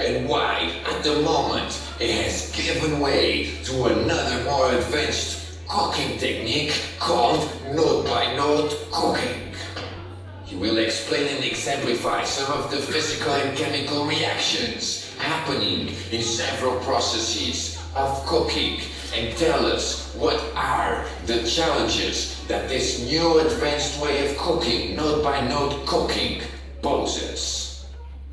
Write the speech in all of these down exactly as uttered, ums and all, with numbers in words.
and why, at the moment, it has given way to another more advanced cooking technique called note-by-note cooking. He will explain and exemplify some of the physical and chemical reactions happening in several processes of cooking and tell us what are the challenges that this new advanced way of cooking, note-by-note cooking, poses.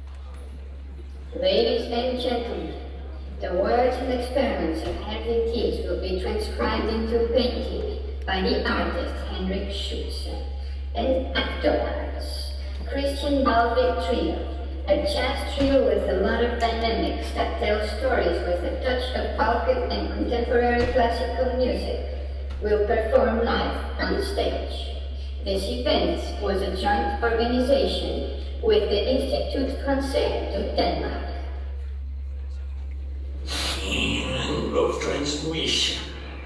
Ladies and gentlemen, the words and experiments of Hervé Thies will be transcribed into painting by the artist Henrik Schutzer. And afterwards, Christian Balvic Trio, a jazz trio with a lot of dynamics that tells stories with a touch of folk and contemporary classical music, will perform live on stage. This event was a joint organization with the Institut Français of Denmark. Of transmission.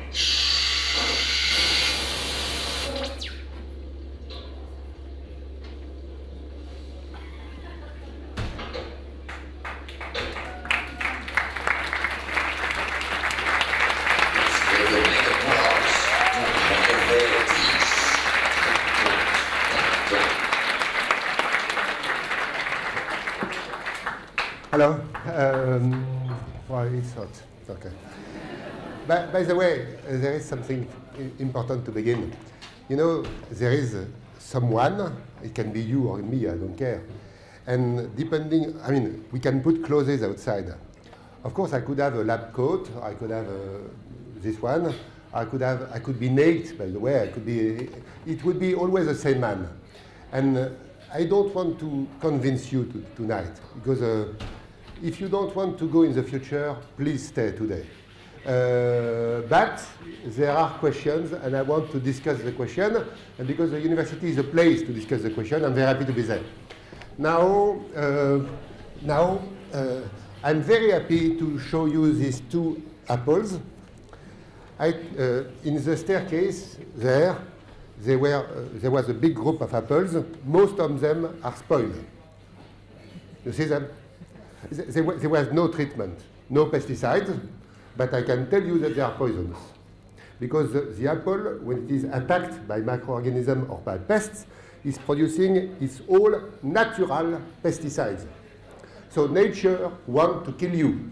Hello. Um, well, it's hot. Okay. By, by the way, uh, there is something important to begin. You know, there is uh, someone, it can be you or me, I don't care. And depending, I mean, we can put clothes outside. Of course, I could have a lab coat, I could have uh, this one, I could have, I could be naked, by the way, I could be, it would be always the same man. And uh, I don't want to convince you to, tonight, because uh, if you don't want to go in the future, please stay today. Uh, but there are questions, and I want to discuss the question, and because the university is a place to discuss the question, I'm very happy to be there. Now, uh, now uh, I'm very happy to show you these two apples. I, uh, in the staircase there, there, were, uh, there was a big group of apples. Most of them are spoiled. You see them? There, there was no treatment, no pesticides, but I can tell you that they are poisonous. Because the, the apple, when it is attacked by microorganisms or by pests, is producing its own natural pesticides. So nature wants to kill you.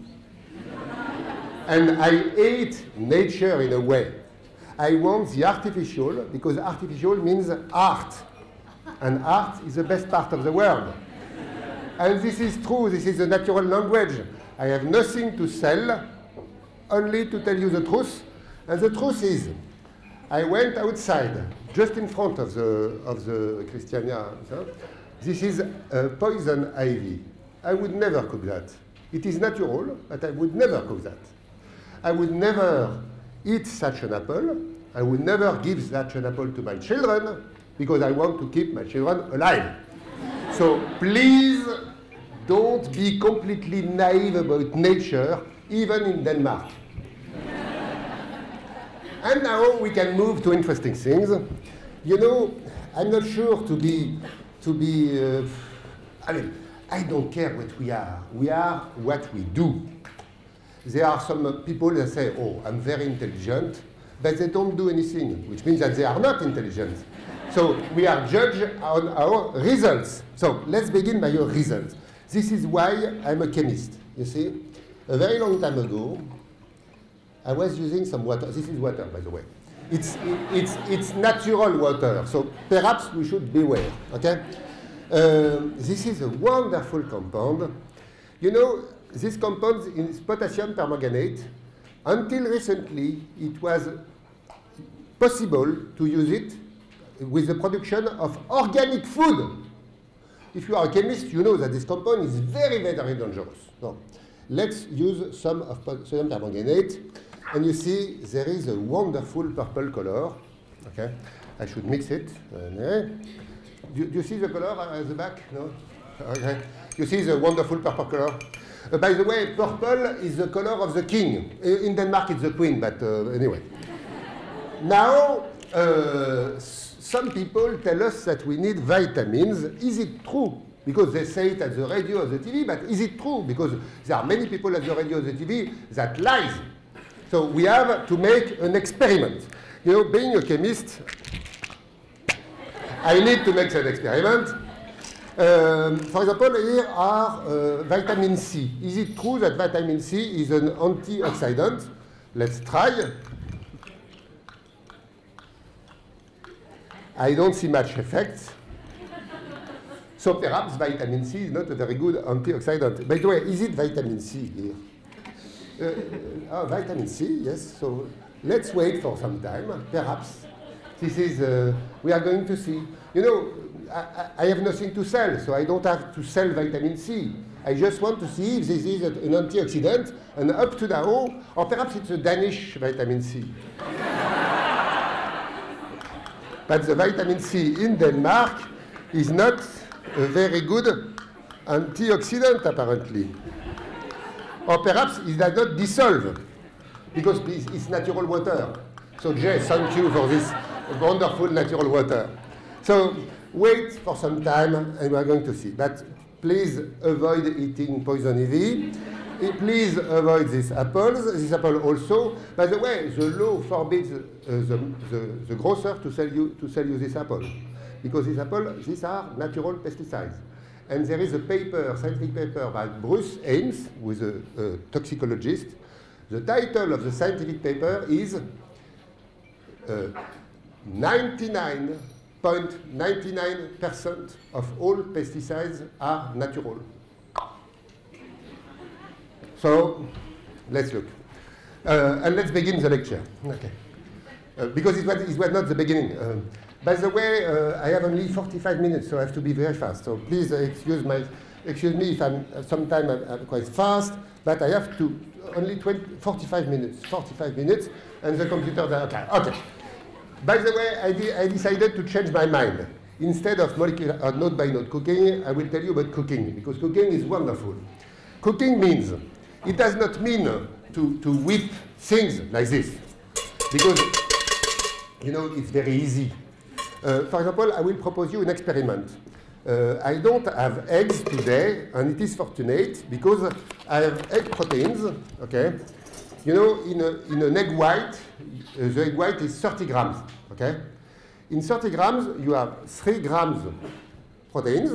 And I hate nature in a way. I want the artificial, because artificial means art. And art is the best part of the world. And this is true, this is a natural language. I have nothing to sell, only to tell you the truth. And the truth is, I went outside, just in front of the, of the Christianshavns. This is a poison ivy. I would never cook that. It is natural, but I would never cook that. I would never eat such an apple. I would never give such an apple to my children, because I want to keep my children alive. So please don't be completely naive about nature, even in Denmark. And now we can move to interesting things. You know, I'm not sure to be, to be, uh, I mean, I don't care what we are. We are what we do. There are some people that say, oh, I'm very intelligent, but they don't do anything, which means that they are not intelligent. So we are judged on our results. So let's begin by your results. This is why I'm a chemist, you see. A very long time ago, I was using some water. This is water, by the way. It's, it's, it's natural water, so perhaps we should beware, okay? Uh, this is a wonderful compound. You know, this compound is potassium permanganate. Until recently, it was possible to use it with the production of organic food. If you are a chemist, you know that this compound is very, very dangerous. So let's use some of sodium permanganate. And you see, there is a wonderful purple color. Okay, I should mix it. Uh, do, do you see the color at the back? No? Okay. You see the wonderful purple color? Uh, by the way, purple is the color of the king. In Denmark, it's the queen, but uh, anyway. Now, uh, some people tell us that we need vitamins. Is it true because they say it at the radio or the T V, but is it true? Because there are many people at the radio or the T V that lies. So we have to make an experiment. You know, being a chemist, I need to make an experiment. Um, for example, here are uh, vitamin C. Is it true that vitamin C is an antioxidant? Let's try. I don't see much effect. So perhaps vitamin C is not a very good antioxidant. By the way, is it vitamin C here? Uh, oh, vitamin C, yes. So let's wait for some time. Perhaps this is, uh, we are going to see. You know, I, I have nothing to sell, so I don't have to sell vitamin C. I just want to see if this is an antioxidant, and up to now, or perhaps it's a Danish vitamin C. But the vitamin C in Denmark is not a very good antioxidant, apparently. Or perhaps it does not dissolve, because it's natural water. So Jay, thank you for this wonderful natural water. So wait for some time, and we are going to see. But please avoid eating poison ivy. Please avoid these apples. This apple also. By the way, the law forbids uh, the, the, the grocer to sell you to sell you this apple, because this apple, these are natural pesticides. And there is a paper, scientific paper by Bruce Ames, who is a, a toxicologist. The title of the scientific paper is ninety-nine point nine nine percent of all pesticides are natural. So let's look. Uh, and let's begin the lecture. Okay. Uh, because it was, it was not the beginning. Uh, by the way, uh, I have only forty-five minutes, so I have to be very fast. So please uh, excuse, my, excuse me if I'm uh, sometimes I'm, I'm quite fast, but I have to only twenty, forty-five minutes. forty-five minutes, and the computer, okay, okay. By the way, I, de I decided to change my mind. Instead of molecular uh, node by node cooking, I will tell you about cooking, because cooking is wonderful. Cooking means, it does not mean to, to whip things like this, because, you know, it's very easy. Uh, for example, I will propose you an experiment. Uh, I don't have eggs today, and it is fortunate, because I have egg proteins, okay? You know, in, a, in an egg white, uh, the egg white is thirty grams, okay? In thirty grams, you have three grams proteins,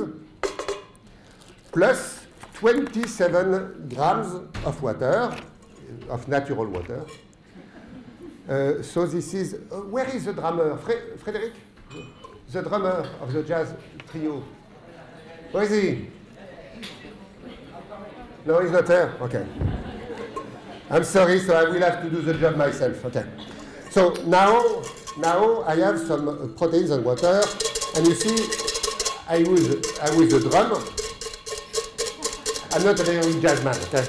plus twenty-seven grams of water, of natural water. Uh, so this is, uh, where is the drummer? Fre Frederick? The drummer of the jazz trio. Where is he? No, he's not there? Okay. I'm sorry, so I will have to do the job myself. Okay. So now, now I have some uh, proteins and water, and you see, I use, I use the drum. I'm not a very jazz man, okay?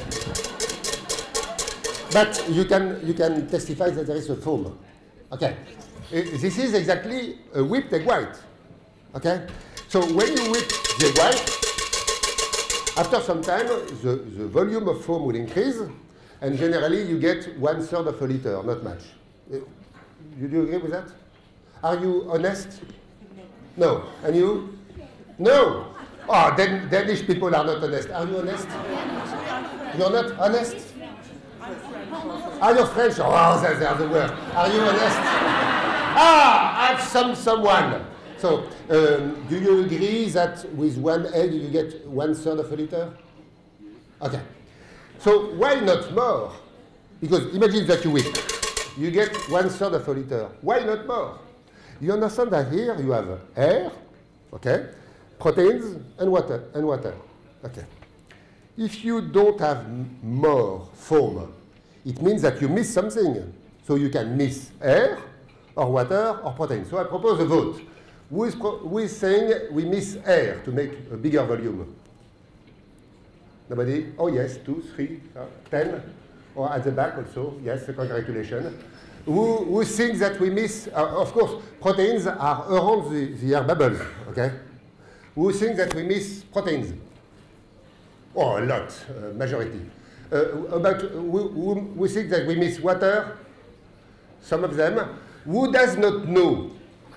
But you can, you can testify that there is a foam. Okay. This is exactly a whipped egg white. Okay? So when you whip the egg white, after some time, the, the volume of foam will increase, and generally you get one third of a liter, not much. Do you agree with that? Are you honest? No. And you? No. Oh, then Danish people are not honest. Are you honest? You're not honest? Are you French? Oh, that's the other word. Are you honest? Ah, I've some someone. So, um, do you agree that with one egg you get one third of a liter? Okay. So why not more? Because imagine that you whip. You get one third of a liter. Why not more? You understand that here you have air, okay, proteins and water and water. Okay. If you don't have more foam, it means that you miss something. So you can miss air, or water, or protein. So I propose a vote. Who is, pro who is saying we miss air to make a bigger volume? Nobody? Oh yes, two, three, uh, ten. Or at the back also, yes, congratulations. Who, who thinks that we miss, uh, of course, proteins are around the, the air bubbles, okay? Who thinks that we miss proteins? Oh, a lot, uh, majority. Uh, about who, who, who thinks that we miss water? Some of them. Who does not know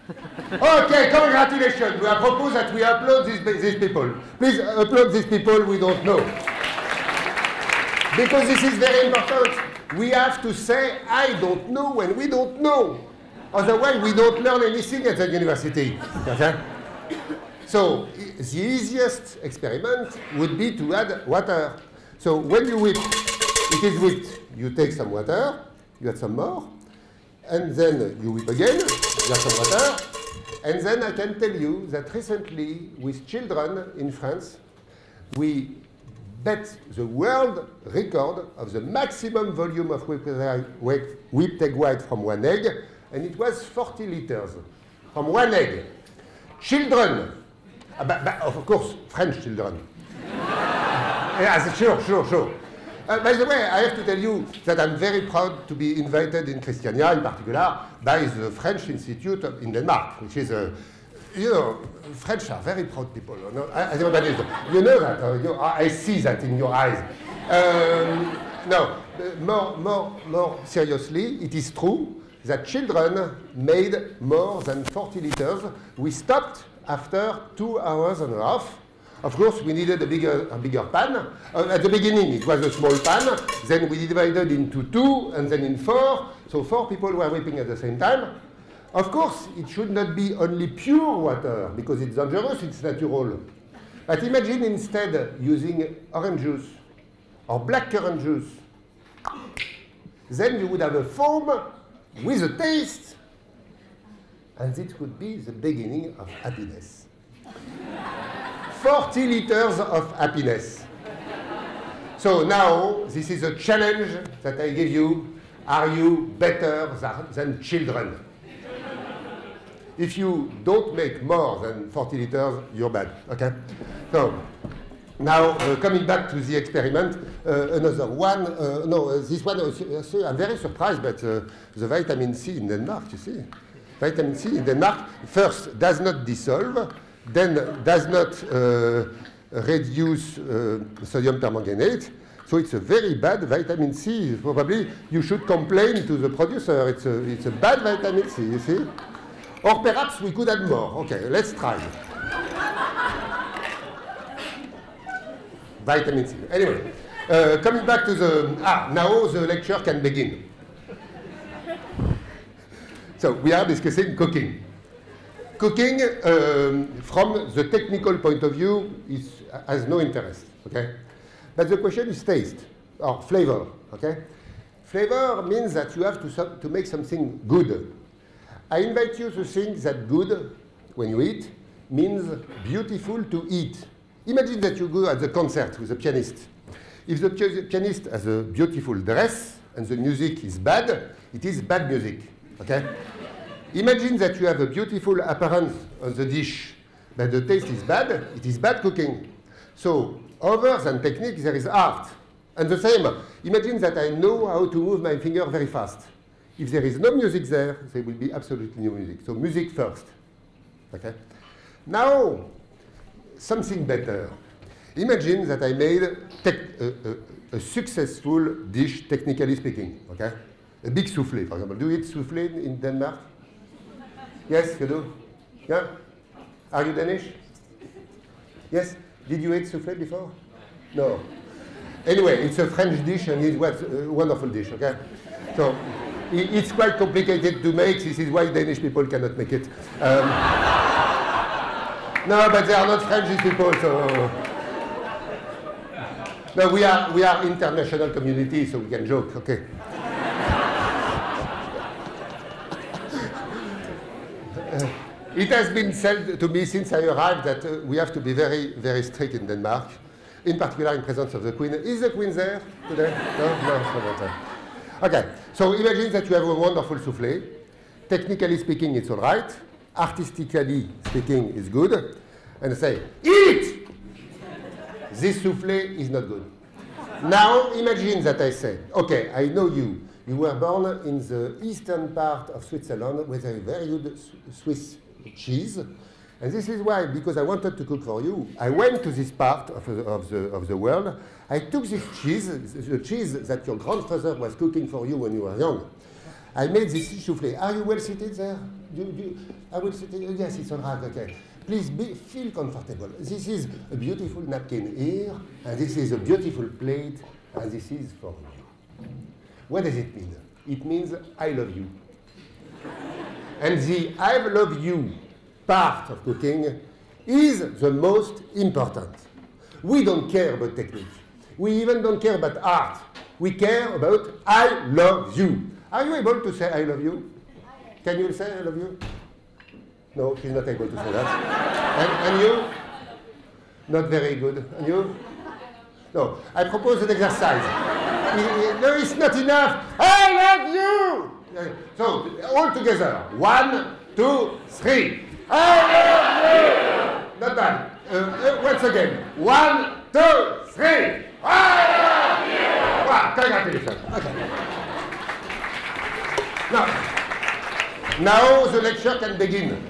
Okay, congratulations. We are proposed that we upload these, these people. Please upload these people we don't know. Because this is very important. We have to say, I don't know when we don't know. Otherwise, we don't learn anything at the university. Okay? So, the easiest experiment would be to add water. So, when you whip, it is whipped. You take some water, you add some more, and then you whip again, you add some water, and then I can tell you that recently, with children in France, we bet the world record of the maximum volume of whipped egg white from one egg, and it was forty liters from one egg. Children, uh, but, but of course, French children. Yes, sure, sure, sure. Uh, by the way, I have to tell you that I'm very proud to be invited in Christianshavn, in particular, by the French Institute in Denmark, which is a, you know, French are very proud people. You know, as everybody is, you know that. Uh, you, I see that in your eyes. Um, no, uh, more, more, more seriously, it is true that children made more than forty liters. We stopped after two hours and a half. Of course, we needed a bigger, a bigger pan. Uh, at the beginning, it was a small pan. Then we divided into two, and then in four. So four people were whipping at the same time. Of course, it should not be only pure water, because it's dangerous, it's natural. But imagine instead using orange juice or blackcurrant juice. Then you would have a foam with a taste, and it would be the beginning of happiness. forty liters of happiness. So now, this is a challenge that I give you. Are you better than children? If you don't make more than forty liters, you're bad, okay? So, now, uh, coming back to the experiment, uh, another one, uh, no, uh, this one, uh, I'm very surprised, but uh, the vitamin C in Denmark, you see? Vitamin C in Denmark, first, does not dissolve, then does not uh, reduce uh, sodium permanganate. So it's a very bad vitamin C. Probably you should complain to the producer. It's a, it's a bad vitamin C, you see? Or perhaps we could add more. Okay, let's try. Vitamin C. Anyway, uh, coming back to the... Ah, now the lecture can begin. So we are discussing cooking. Cooking, um, from the technical point of view, is, has no interest, okay? But the question is taste, or flavor, okay? Flavor means that you have to, to make something good. I invite you to think that good, when you eat, means beautiful to eat. Imagine that you go at the concert with a pianist. If the pianist has a beautiful dress, and the music is bad, it is bad music, okay? Imagine that you have a beautiful appearance on the dish, but the taste is bad, it is bad cooking. So, other than technique, there is art. And the same, imagine that I know how to move my finger very fast. If there is no music there, there will be absolutely no music. So, music first. Okay? Now, something better. Imagine that I made a, a, a successful dish, technically speaking. Okay? A big soufflé, for example. Do you eat soufflé in Denmark? Yes, you do? Yeah? Are you Danish? Yes? Did you eat soufflé before? No. Anyway, it's a French dish and it was a wonderful dish, okay? So, it's quite complicated to make. This is why Danish people cannot make it. Um, no, but they are not French people, so... No, we are, we are international community, so we can joke, okay? Uh, it has been said to me since I arrived that uh, we have to be very, very strict in Denmark, in particular in presence of the Queen. Is the Queen there today? No, no, no, not there. Okay, so imagine that you have a wonderful soufflé. Technically speaking, it's all right. Artistically speaking, it's good. And I say, eat! This soufflé is not good. Now, imagine that I say, okay, I know you. You were born in the eastern part of Switzerland with a very good Swiss cheese. And this is why, because I wanted to cook for you, I went to this part of the, of the, of the world. I took this cheese, the cheese that your grandfather was cooking for you when you were young. I made this souffle. Are you well seated there? Do, do, are you well seated? Yes, it's all right, okay. Please be, feel comfortable. This is a beautiful napkin here, and this is a beautiful plate, and this is for you. What does it mean? It means I love you. And the I love you part of cooking is the most important. We don't care about technique. We even don't care about art. We care about I love you. Are you able to say I love you? Can you say I love you? No, she's not able to say that. and, and you? Not very good. And you? No. I propose an exercise. No, it's not enough. I love you! So, all together. One, two, three. I love you! Not bad. Uh, uh, once again. One, two, three. I love you! Wow, congratulations. Okay. Now, now the lecture can begin.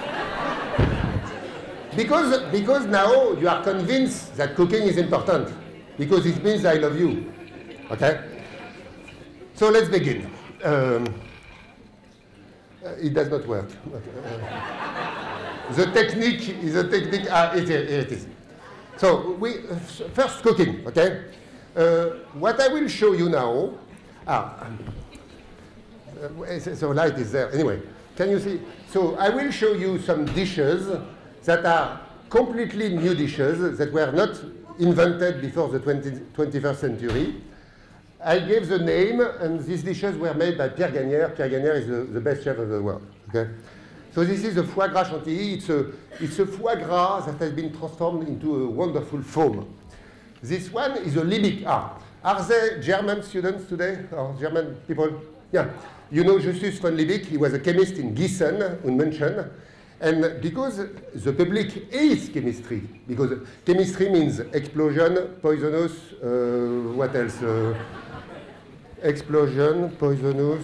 Because, because now you are convinced that cooking is important. Because it means I love you. Okay? So let's begin. Um, uh, it does not work. Uh, the technique is a technique. Ah, it, it is. So we uh, first cooking. Okay. Uh, what I will show you now. Ah, uh, so light is there. Anyway, can you see? So I will show you some dishes that are completely new dishes that were not invented before the twenty-first century. I gave the name, and these dishes were made by Pierre Gagnère. Pierre Gagnère is the, the best chef of the world. Okay? So this is a foie gras chantilly. It's a, it's a foie gras that has been transformed into a wonderful foam. This one is a libic. Ah, are there German students today, or German people? Yeah. You know Justus von Liebig. He was a chemist in Gießen, in München. And because the public hates chemistry, because chemistry means explosion, poisonous, uh, what else? Uh, explosion, poisonous.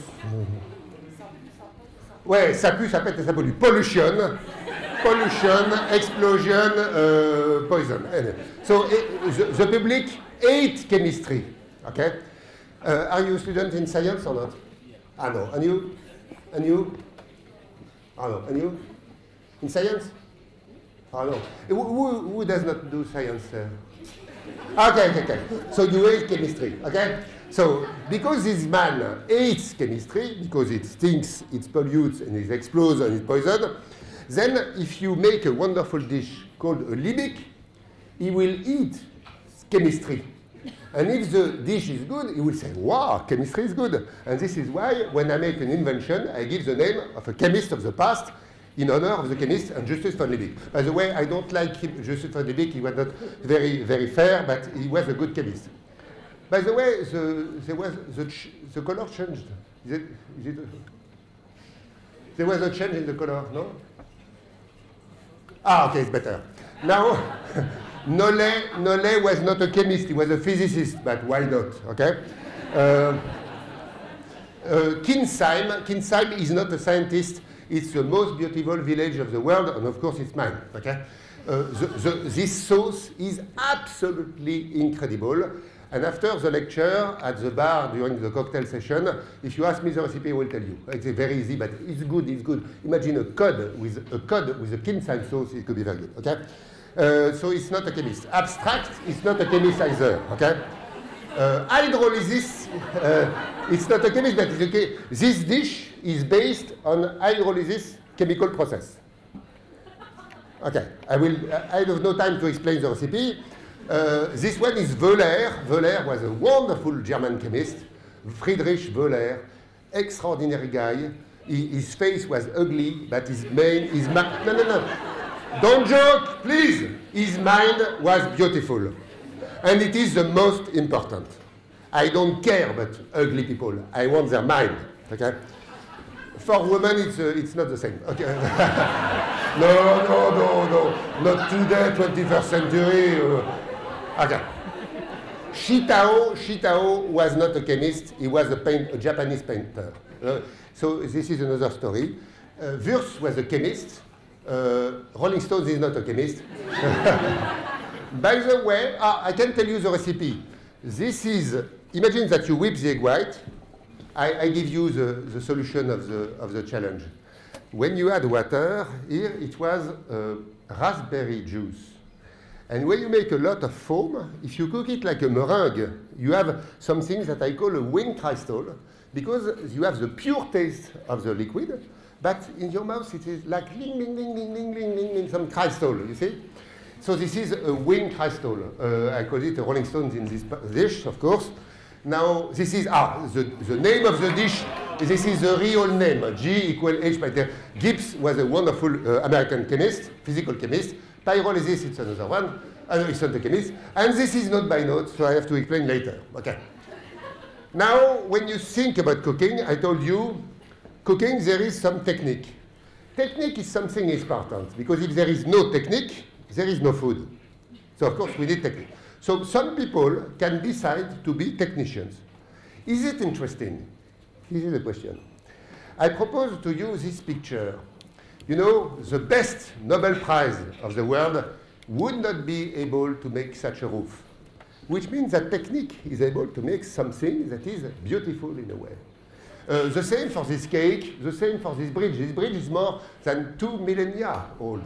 Ouais, ça pue, ça pète et ça pollue. Pollution, pollution, explosion, uh, poison. So uh, the, the public hates chemistry. Okay? Uh, are you a student in science or not? Ah no. And you? And you? Ah no. And you? In science? Oh, no. Who, who, who does not do science? Uh? Okay, okay, okay. So you hate chemistry, okay? So, because this man hates chemistry, because it stinks, it pollutes, and it explodes, and it poisons, then if you make a wonderful dish called a libic, he will eat chemistry. And if the dish is good, he will say, wow, chemistry is good. And this is why, when I make an invention, I give the name of a chemist of the past, in honor of the chemist and Justus von Liebig. By the way, I don't like him, Justus von Liebig. He was not very, very fair, but he was a good chemist. By the way, the, there was the, ch the color changed. Is it, is it, there was a change in the color, no? Ah, okay, it's better. Now, Nollet, Nollet was not a chemist. He was a physicist, but why not? Okay. Uh, uh, Kinsheim, Kinsheim is not a scientist. It's the most beautiful village of the world, and of course it's mine, okay? Uh, the, the, this sauce is absolutely incredible. And after the lecture, at the bar during the cocktail session, if you ask me the recipe, I will tell you. It's very easy, but it's good, it's good. Imagine a cod with a cod with a Kinsheim sauce, it could be very good, okay? Uh, so it's not a chemist. Abstract is not a chemist either, okay? Uh, hydrolysis, uh, it's not a chemist, but it's okay. This dish is based on hydrolysis chemical process. Okay, I will. I have no time to explain the recipe. Uh, this one is Wöhler. Wöhler was a wonderful German chemist. Friedrich Wöhler, extraordinary guy. He, his face was ugly, but his main, his mind. No, no, no. Don't joke, please. His mind was beautiful. And it is the most important. I don't care about ugly people. I want their mind. Okay? For women, it's, uh, it's not the same. Okay? no, no, no, no. Not today, twenty-first century. Uh, okay. Shitao, Shitao was not a chemist. He was a, paint, a Japanese painter. Uh, so this is another story. Uh, Wurst was a chemist. Uh, Rolling Stones is not a chemist. By the way, ah, I can tell you the recipe. This is, imagine that you whip the egg white, I, I give you the, the solution of the, of the challenge. When you add water, here it was uh, raspberry juice. And when you make a lot of foam, if you cook it like a meringue, you have something that I call a wing crystal, because you have the pure taste of the liquid, but in your mouth it is like ling, ling, ling, ling, ling, ling, ling, ling, some crystal, you see? So this is a wing crystal. Uh, I call it a Rolling Stones in this dish, of course. Now, this is, ah, the, the name of the dish, this is the real name, G equal H by T. Gibbs was a wonderful uh, American chemist, physical chemist. Pyrolysis, it's another one. Uh, it's not a chemist. And this is not by note, so I have to explain later. Okay. Now, when you think about cooking, I told you, cooking, there is some technique. Technique is something important, because if there is no technique, there is no food. So, of course, we need technique. So, some people can decide to be technicians. Is it interesting? This is the question. I propose to you this picture. You know, the best Nobel Prize of the world would not be able to make such a roof, which means that technique is able to make something that is beautiful in a way. Uh, the same for this cake, the same for this bridge. This bridge is more than two millennia old.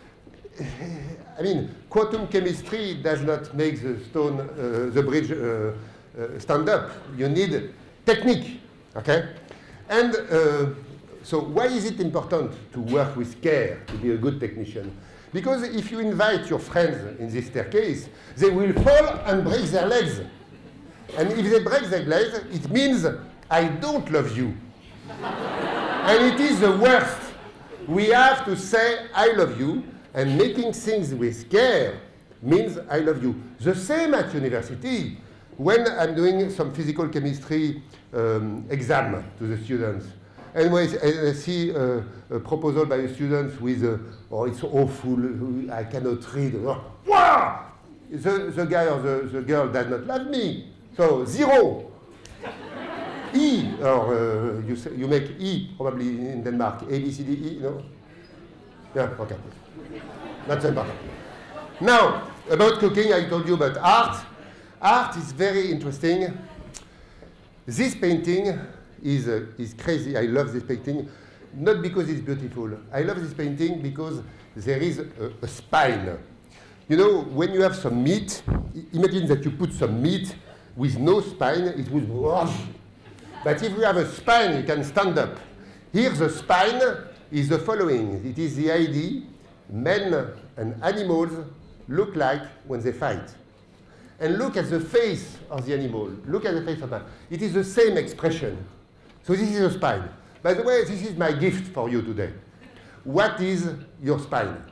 I mean, quantum chemistry does not make the stone, uh, the bridge uh, uh, stand up. You need technique, okay? And uh, so why is it important to work with care, to be a good technician? Because if you invite your friends in this staircase, they will fall and break their legs. And if they break their legs, it means I don't love you. And it is the worst. We have to say I love you, and making things with care means I love you. The same at university. When I'm doing some physical chemistry um, exam to the students, and when I see uh, a proposal by the students with, uh, oh, it's awful, I cannot read. Oh, wow! The, the guy or the, the girl does not love me. So, zero. E, or uh, you, say, you make E probably in Denmark. A, B, C, D, E, no? Yeah, okay. Not so important. Now, about cooking, I told you about art. Art is very interesting. This painting is, uh, is crazy. I love this painting, not because it's beautiful. I love this painting because there is a, a spine. You know, when you have some meat, imagine that you put some meat with no spine, it would wash. But if you have a spine, you can stand up. Here, the spine is the following. It is the idea men and animals look like when they fight. And look at the face of the animal. Look at the face of man. It is the same expression. So this is a spine. By the way, this is my gift for you today. What is your spine?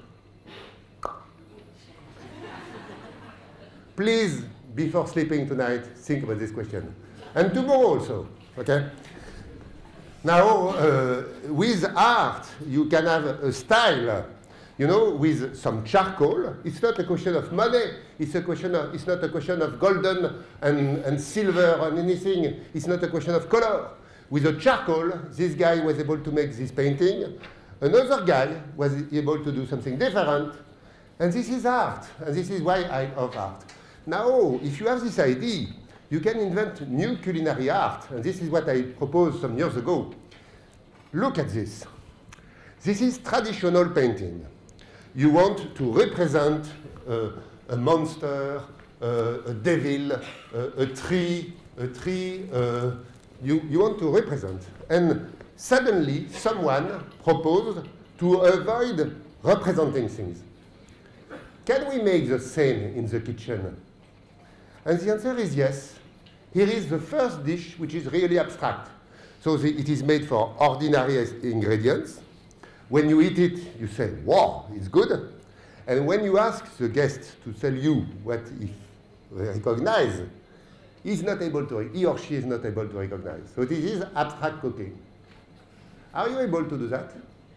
Please, before sleeping tonight, think about this question. And tomorrow also, okay? Now, uh, with art, you can have a style. You know, with some charcoal, it's not a question of money. It's a question of, it's not a question of golden and, and silver and anything. It's not a question of color. With a charcoal, this guy was able to make this painting. Another guy was able to do something different. And this is art. And this is why I love art. Now, if you have this idea, you can invent new culinary art. And this is what I proposed some years ago. Look at this. This is traditional painting. You want to represent uh, a monster, uh, a devil, uh, a tree, a tree, uh, you, you want to represent. And suddenly someone proposed to avoid representing things. Can we make the same in the kitchen? And the answer is yes. Here is the first dish which is really abstract. So the, it is made for ordinary ingredients. When you eat it, you say, wow, it's good. And when you ask the guest to tell you what he recognizes, he's not able to, he or she is not able to recognize. So this is abstract cooking. Are you able to do that?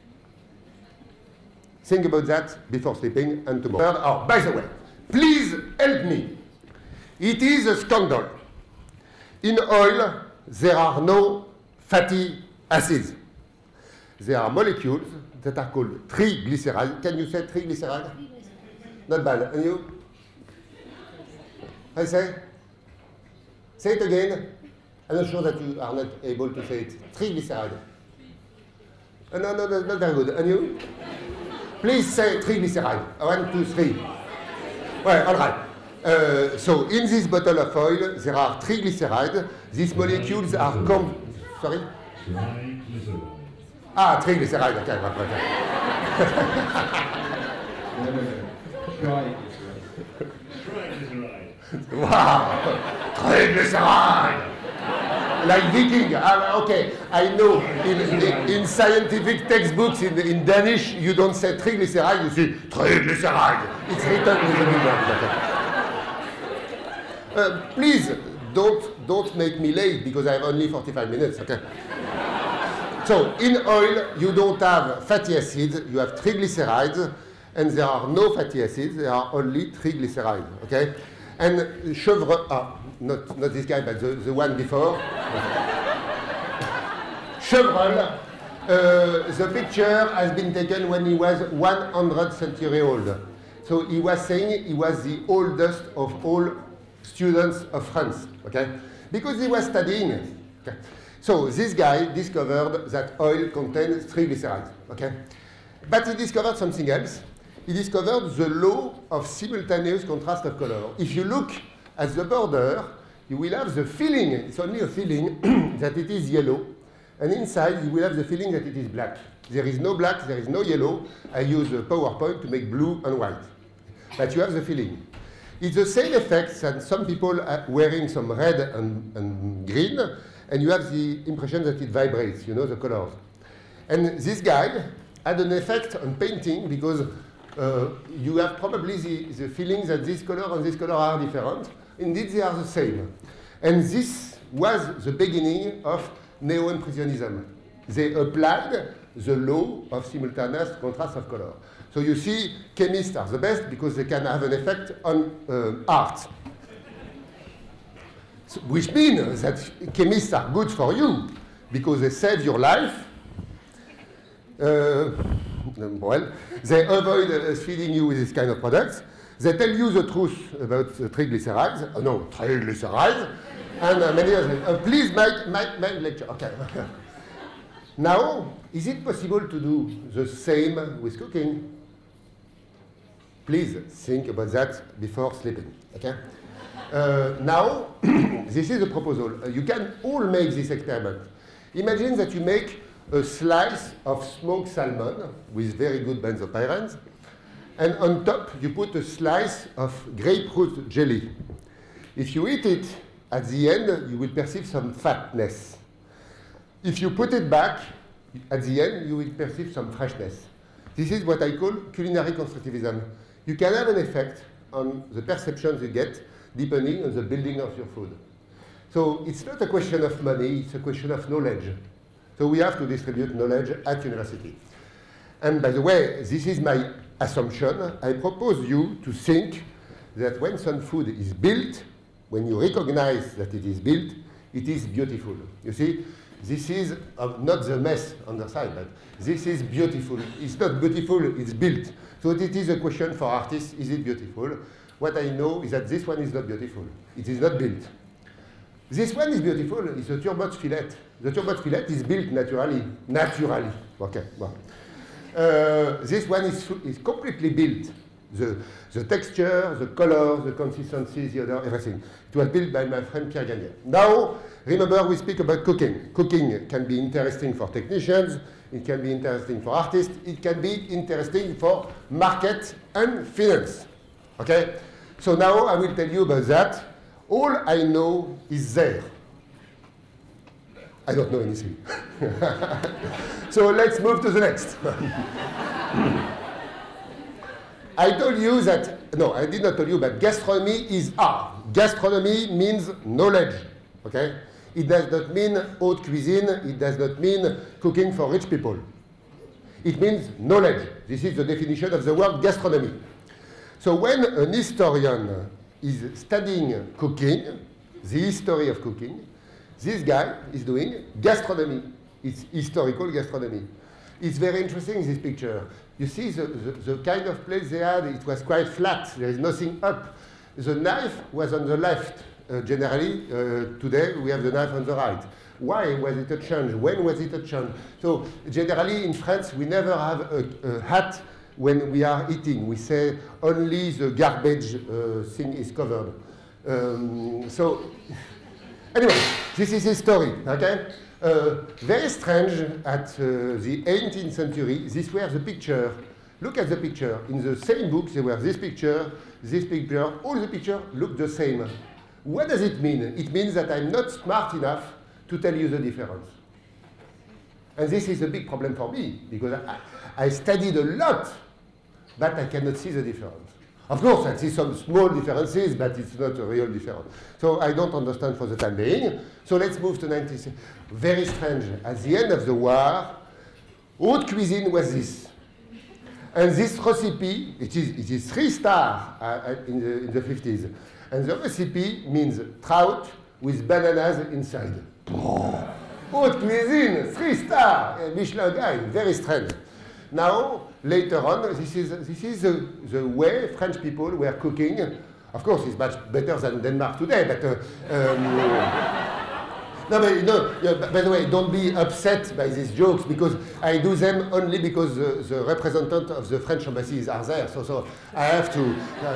Think about that before sleeping and tomorrow. Oh, by the way, please help me. It is a scandal. In oil, there are no fatty acids. There are molecules that are called triglycerides. Can you say triglyceride? Not bad. And you? I say? Say it again. I'm not sure that you are not able to say it. Triglyceride. Uh, no, no, no, not very good. And you? Please say triglyceride. One, two, three. Well, all right. Uh, so in this bottle of oil, there are triglycerides. These molecules are com... Sorry? Triglyceride. Ah, triglyceride. Okay, okay, okay. Triglyceride. Wow! Triglyceride! Like Viking. Uh, okay, I know in, in, in scientific textbooks in, in Danish, you don't say triglyceride, you say triglyceride. It's written with the number. Uh, please don't don't make me late because I have only forty-five minutes. Okay. So in oil you don't have fatty acids, you have triglycerides, and there are no fatty acids. There are only triglycerides. Okay. And chevre ah not not this guy but the, the one before. Chevreul. Uh, the picture has been taken when he was one hundred century old. So he was saying he was the oldest of all students of France, okay? Because he was studying. Okay. So this guy discovered that oil contains triglycerides, okay? But he discovered something else. He discovered the law of simultaneous contrast of color. If you look at the border, you will have the feeling, it's only a feeling, that it is yellow. And inside, you will have the feeling that it is black. There is no black, there is no yellow. I use a PowerPoint to make blue and white. But you have the feeling. It's the same effect that some people are wearing some red and, and green, and you have the impression that it vibrates, you know, the colors. And this guy had an effect on painting because uh, you have probably the, the feeling that this color and this color are different. Indeed, they are the same. And this was the beginning of neo-impressionism. They applied the law of simultaneous contrast of color. So you see, chemists are the best because they can have an effect on uh, art. So, which means that chemists are good for you because they save your life. Uh, well, they avoid uh, feeding you with this kind of products. They tell you the truth about uh, triglycerides. Uh, no, triglycerides. And uh, many others. Uh, please make, make, make lecture. Okay. Now, is it possible to do the same with cooking? Please think about that before sleeping, okay? Uh, now, this is a proposal. Uh, you can all make this experiment. Imagine that you make a slice of smoked salmon with very good benzopyrene, and on top you put a slice of grapefruit jelly. If you eat it, at the end, you will perceive some fatness. If you put it back, at the end, you will perceive some freshness. This is what I call culinary constructivism. You can have an effect on the perceptions you get depending on the building of your food. So it's not a question of money, it's a question of knowledge. So we have to distribute knowledge at university. And by the way, this is my assumption. I propose you to think that when some food is built, when you recognize that it is built, it is beautiful. You see, this is uh, not the mess on the side, but this is beautiful. It's not beautiful, it's built. So it is a question for artists, is it beautiful? What I know is that this one is not beautiful. It is not built. This one is beautiful, it's a turbot fillet. The turbot fillet is built naturally. Naturally. Okay, well. Uh, this one is, is completely built. The, the texture, the color, the consistency, the odor, everything. It was built by my friend Pierre Gagné. Now, remember we speak about cooking. Cooking can be interesting for technicians, it can be interesting for artists, it can be interesting for market and finance. Okay? So now I will tell you about that. All I know is there. I don't know anything. So let's move to the next. I told you that, no, I did not tell you, but gastronomy is art. Gastronomy means knowledge, okay? It does not mean haute cuisine, it does not mean cooking for rich people. It means knowledge. This is the definition of the word gastronomy. So when an historian is studying cooking, the history of cooking, this guy is doing gastronomy. It's historical gastronomy. It's very interesting, this picture. You see the, the, the kind of place they had, it was quite flat. There is nothing up. The knife was on the left, uh, generally, uh, today we have the knife on the right. Why was it a change? When was it a change? So generally in France, we never have a, a hat when we are eating. We say only the garbage uh, thing is covered. Um, so anyway, this is his story, okay? Uh, very strange at uh, the eighteenth century, these were the picture. Look at the picture. In the same book, there were this picture, this picture, all the pictures look the same. What does it mean? It means that I'm not smart enough to tell you the difference. And this is a big problem for me, because I, I studied a lot, but I cannot see the difference. Of course, I see some small differences, but it's not a real difference. So I don't understand for the time being. So let's move to nineteen. Very strange. At the end of the war, haute cuisine was this. And this recipe, it is, it is three star uh, in, the, in the fifties. And the recipe means trout with bananas inside. Haute cuisine, three star, Michelin guide, very strange. Now, later on, this is, this is the, the way French people were cooking. Of course, it's much better than Denmark today, but... Uh, um, no, but, you know, yeah, by the way, don't be upset by these jokes, because I do them only because the, the representative of the French embassies are there, so, so I have to... Uh,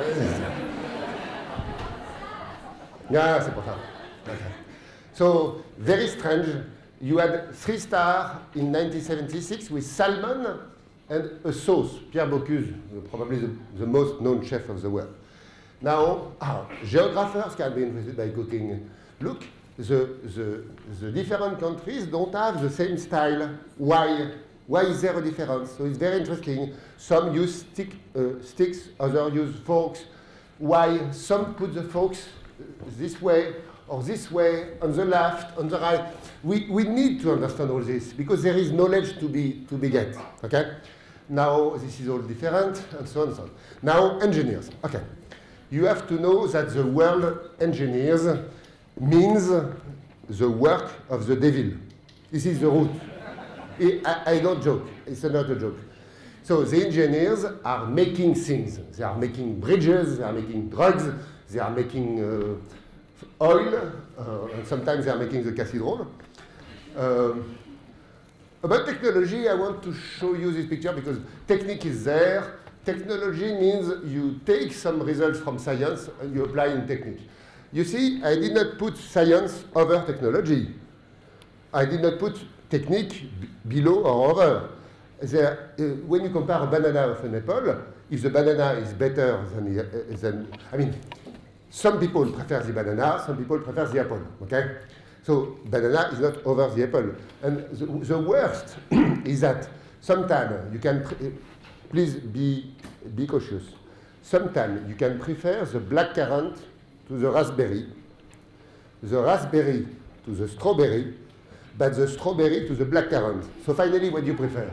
yeah, c'est pour ça. Okay. So, very strange. You had three stars in nineteen seventy-six with salmon and a sauce. Pierre Bocuse, probably the, the most known chef of the world. Now, ah, geographers can be interested by cooking. Look, the, the, the different countries don't have the same style. Why? Why is there a difference? So it's very interesting. Some use stick, uh, sticks, others use forks. Why? Some put the forks this way, or this way, on the left, on the right. We, we need to understand all this, because there is knowledge to be, to be get, okay? Now, this is all different, and so on and so on. Now, engineers, okay. You have to know that the word engineers means the work of the devil. This is the root. I, I don't joke, it's not a joke. So the engineers are making things. They are making bridges, they are making drugs, they are making uh, oil, uh, and sometimes they are making the cathedral. Uh, about technology, I want to show you this picture because technique is there. Technology means you take some results from science and you apply in technique. You see, I did not put science over technology. I did not put technique below or over. There, uh, when you compare a banana with an apple, if the banana is better than, the, uh, than, I mean, some people prefer the banana, some people prefer the apple, okay? So banana is not over the apple. And the, the worst is that sometimes you can, please be, be cautious. Sometimes you can prefer the blackcurrant to the raspberry, the raspberry to the strawberry, but the strawberry to the blackcurrant. So finally, what do you prefer?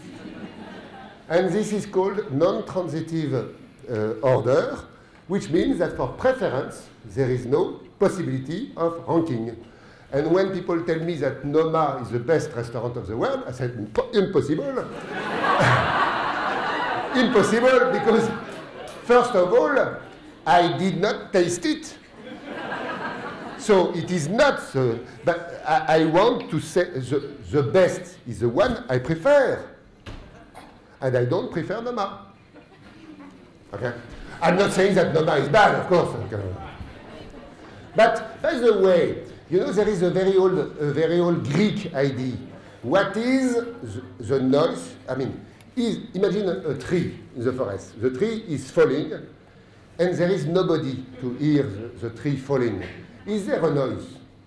And this is called non-transitive uh, order, which means that for preference, there is no possibility of ranking. And when people tell me that Noma is the best restaurant of the world, I said, impossible. Impossible, because first of all, I did not taste it. So it is not, uh, but I, I want to say the, the best is the one I prefer. And I don't prefer Noma. Okay? I'm not saying that Noma is bad, of course. Okay. But by the way, you know, there is a very old, a very old Greek idea. What is the, the noise? I mean, is, imagine a, a tree in the forest. The tree is falling, and there is nobody to hear the, the tree falling. Is there a noise?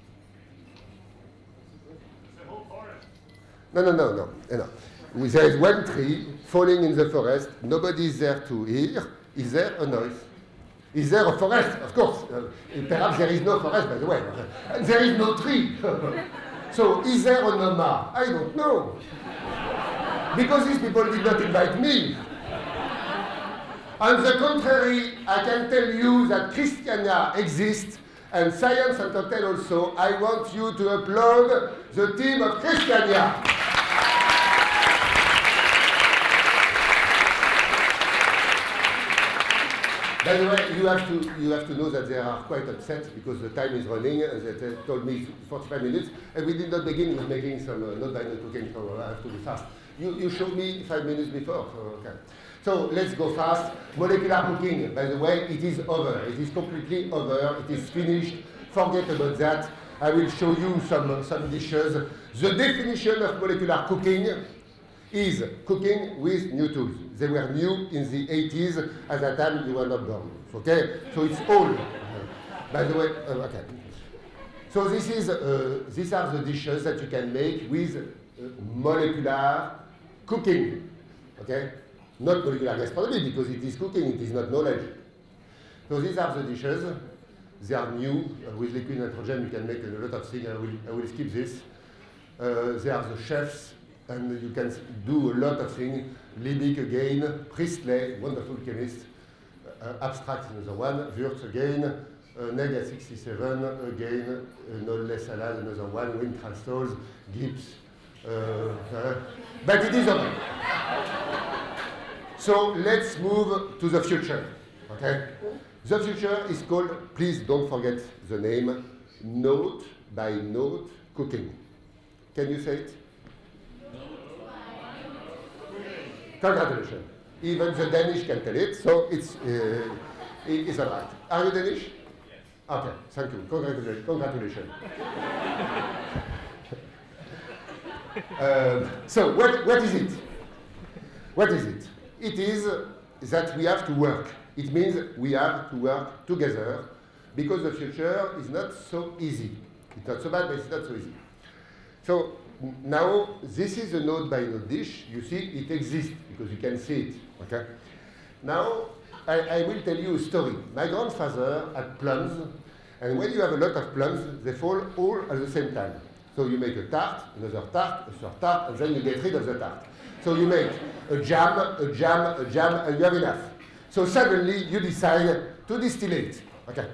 No, no, no, no. no. There is one tree falling in the forest. Nobody is there to hear. Is there a noise? Is there a forest? Of course. Uh, perhaps there is no forest, by the way. And there is no tree. So, is there a Noma? I don't know. Because these people did not invite me. On the contrary, I can tell you that Christiania exists, and Science and Hotel also. I want you to applaud the team of Christiania. By the way, you have to you have to know that they are quite upset because the time is running, and they told me forty-five minutes, and we did not begin with making some uh, not by not cooking, so I have to be fast. You you showed me five minutes before, so okay. So let's go fast. Molecular cooking, by the way, it is over. It is completely over. It is finished. Forget about that. I will show you some some dishes. The definition of molecular cooking is cooking with new tools. They were new in the eighties. At that time, you were not born. Okay? So it's old. By the way, uh, okay. So this is, uh, these are the dishes that you can make with uh, molecular cooking. Okay? Not molecular gastronomy, because it is cooking, it is not knowledge. So these are the dishes. They are new. Uh, with liquid nitrogen, you can make a lot of things. I will, I will skip this. Uh, they are the chefs. And you can do a lot of things. Liebig again, Priestley, wonderful chemist, uh, abstract another one, Wurtz again, uh, Neg at sixty-seven again, uh, Nollet Salad another one, Wintrastols, Gibbs. Uh, uh, but it is over. So let's move to the future. Okay? The future is called, please don't forget the name, note by note cooking. Can you say it? Congratulations. Even the Danish can tell it, so it's, uh, it is all right. Are you Danish? Yes. Okay, thank you. Congratulations. Congratulations. um, so, what, what is it? What is it? It is that we have to work. It means we have to work together because the future is not so easy. It's not so bad, but it's not so easy. So, now, this is a node by node dish. You see, it exists because you can see it. Okay? Now, I, I will tell you a story. My grandfather had plums, and when you have a lot of plums, they fall all at the same time. So you make a tart, another tart, a third tart, and then you get rid of the tart. So you make a jam, a jam, a jam, and you have enough. So suddenly you decide to distillate. Okay?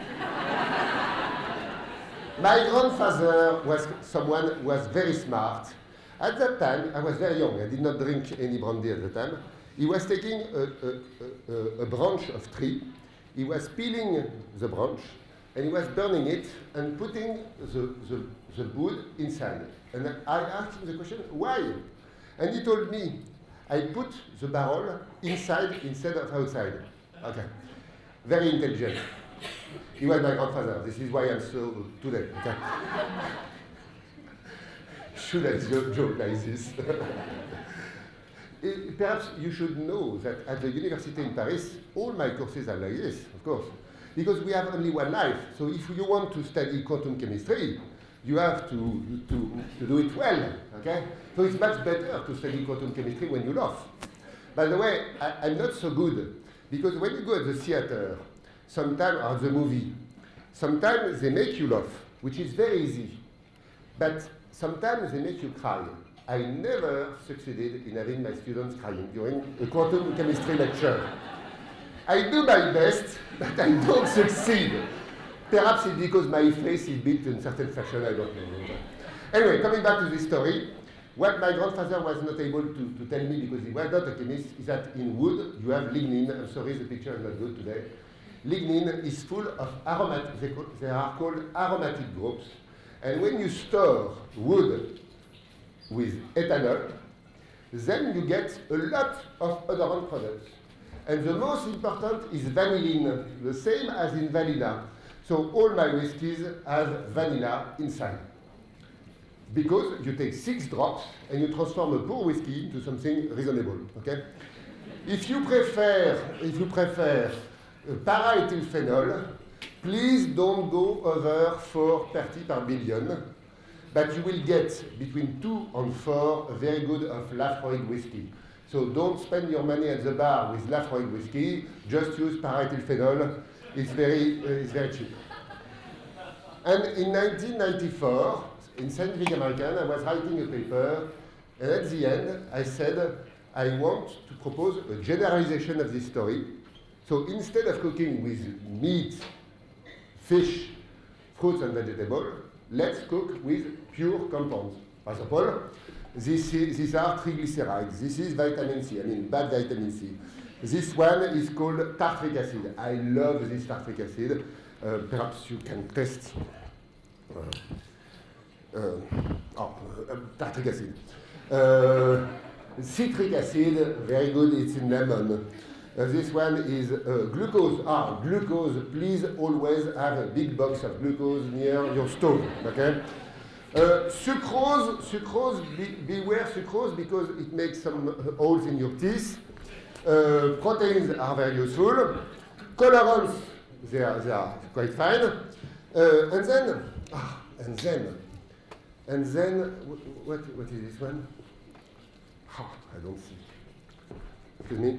My grandfather was someone who was very smart. At that time, I was very young. I did not drink any brandy at the time. He was taking a, a, a, a branch of tree. He was peeling the branch, and he was burning it and putting the, the, the wood inside. And I asked him the question, why? And he told me, I put the barrel inside instead of outside. Okay. Very intelligent. He was my grandfather. This is why I'm so today. Okay. Should I joke, joke like this? Perhaps you should know that at the university in Paris, all my courses are like this, of course. Because we have only one life. So if you want to study quantum chemistry, you have to, to, to do it well. Okay? So it's much better to study quantum chemistry when you laugh. By the way, I, I'm not so good. Because when you go at the theater, sometimes, or the movie, sometimes they make you laugh, which is very easy. But sometimes they make you cry. I never succeeded in having my students crying during a quantum chemistry lecture. I do my best, but I don't succeed. Perhaps it's because my face is built in a certain fashion, I don't know. Anyway, coming back to this story, what my grandfather was not able to, to tell me, because he was not a chemist, is that in wood you have lignin. I'm sorry, the picture is not good today. Lignin is full of aromatic, they, call, they are called aromatic groups. And when you store wood with ethanol, then you get a lot of odorant products. And the most important is vanillin, the same as in vanilla. So all my whiskies have vanilla inside. Because you take six drops and you transform a poor whiskey into something reasonable. Okay? If you prefer, if you prefer uh, para-ethylphenol, please don't go over four parts per billion, but you will get between two and four very good of Lafroig whiskey. So don't spend your money at the bar with Lafroig whiskey. Just use para-ethylphenol. It's very, uh, it's very cheap. And in nineteen ninety-four. In Scientific American, I was writing a paper, and at the end, I said, I want to propose a generalization of this story. So instead of cooking with meat, fish, fruits, and vegetables, let's cook with pure compounds. For example, this is, these are triglycerides. This is vitamin C, I mean bad vitamin C. This one is called tartric acid. I love this tartric acid. Uh, perhaps you can test uh, uh, oh, uh, tartric acid. Uh, citric acid, very good, it's in lemon. Uh, this one is uh, glucose. Ah, glucose, please always have a big box of glucose near your stove, okay? Uh, sucrose, sucrose, be, beware sucrose because it makes some uh, holes in your teeth. Uh, proteins are very useful. Colorants, they are, they are quite fine. Uh, and then, ah, and then, and then, what, what is this one? Oh, I don't see. Excuse me.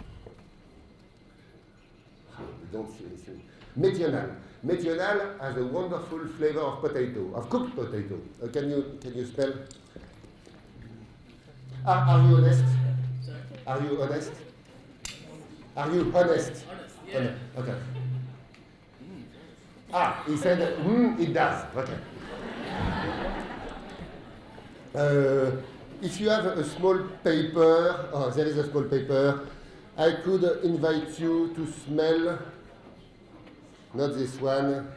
Oh, I don't see anything. Methional. Methional has a wonderful flavor of potato, of cooked potato. Uh, can you can you spell? Are, are you honest? Are you honest? Are you honest? Honest, yeah. Honest. Okay. Ah, he said, mm, it does. Okay. Uh, if you have a small paper, oh, there is a small paper, I could invite you to smell, not this one.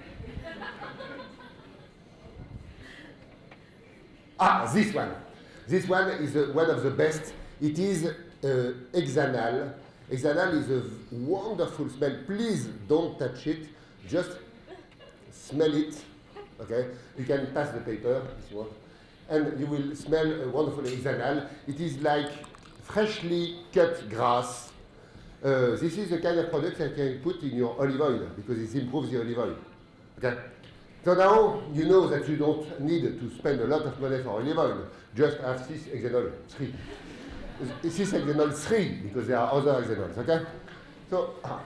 Ah, this one. This one is uh, one of the best. It is uh, hexanal. Hexanal is a wonderful smell. Please don't touch it. Just smell it. Okay? You can pass the paper if you want. And you will smell a wonderful hexanal. It is like freshly cut grass. Uh, this is the kind of product that you can put in your olive oil because it improves the olive oil. Okay? So now you know that you don't need to spend a lot of money for olive oil. Just have cis hexanol three. Cis hexanol three because there are other hexanols. Okay? So, ah.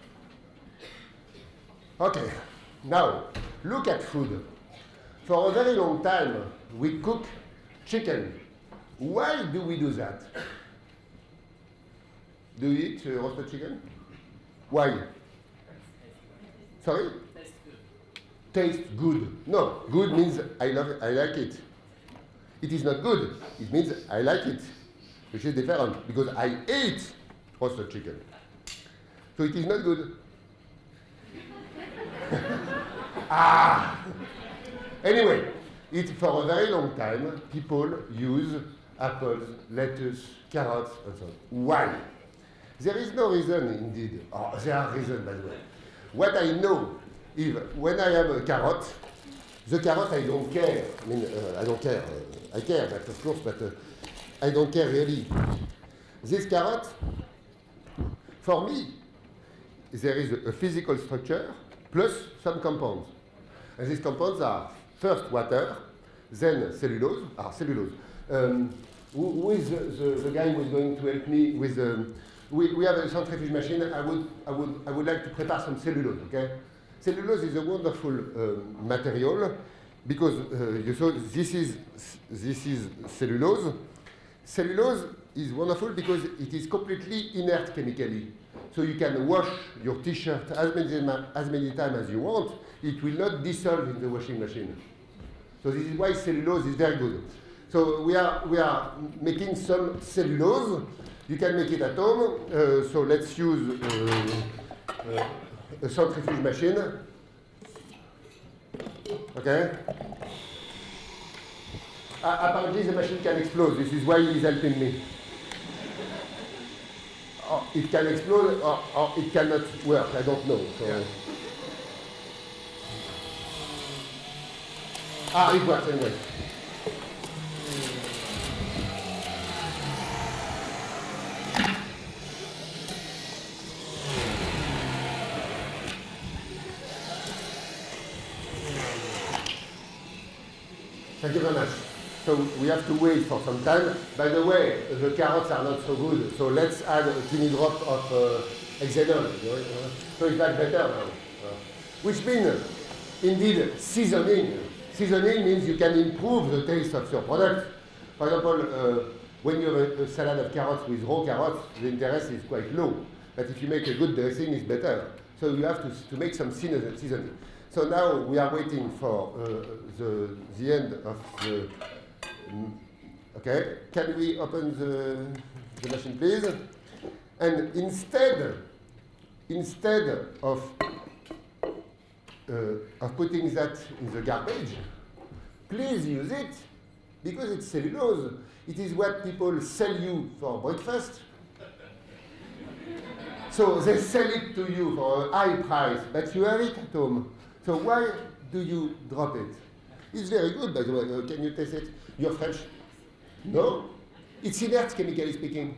Okay. Now look at food. For a very long time, we cook chicken. Why do we do that? Do you eat uh, roasted chicken? Why? Sorry? Tastes good. Tastes good. No, good means I love it, I like it. It is not good. It means I like it, which is different because I ate roasted chicken. So it is not good. Ah! Anyway, it, for a very long time, people use apples, lettuce, carrots, and so on. Why? There is no reason, indeed. Oh, there are reasons, by the way. What I know is when I have a carrot, the carrot I don't care. I mean, uh, I don't care. Uh, I care, but of course, but uh, I don't care really. This carrot, for me, there is a, a physical structure plus some compounds. And these compounds are first water, then cellulose. Ah, cellulose. Um, who, who is the, the, the guy who is going to help me with? Um, we, we have a centrifuge machine. I would, I would, I would like to prepare some cellulose. Okay, cellulose is a wonderful uh, material because uh, you saw this is this is cellulose. Cellulose is wonderful because it is completely inert chemically. So you can wash your T-shirt as many, as many times as you want. It will not dissolve in the washing machine. So this is why cellulose is very good. So we are, we are making some cellulose. You can make it at home. Uh, so let's use uh, uh, a centrifuge machine. Okay? Uh, apparently the machine can explode. This is why he's helping me. Or it can explode or, or it cannot work. I don't know. So. Yeah. Ah, it works anyway. Thank you very much. So we have to wait for some time. By the way, the carrots are not so good, so let's add a teeny drop of uh, hexanol. You know, uh, so it's like better now. Uh, which means, indeed, seasoning. Seasoning means you can improve the taste of your product. For example, uh, when you have a, a salad of carrots with raw carrots, the interest is quite low. But if you make a good dressing, it's better. So you have to, to make some seasoning. So now we are waiting for uh, the, the end of the... Okay, can we open the, the machine, please? And instead, instead of, uh, of putting that in the garbage, please use it, because it's cellulose. It is what people sell you for breakfast. So they sell it to you for a high price, but you have it at home. So why do you drop it? It's very good, by the way. Uh, can you taste it? You're French? No? It's inert, chemically speaking.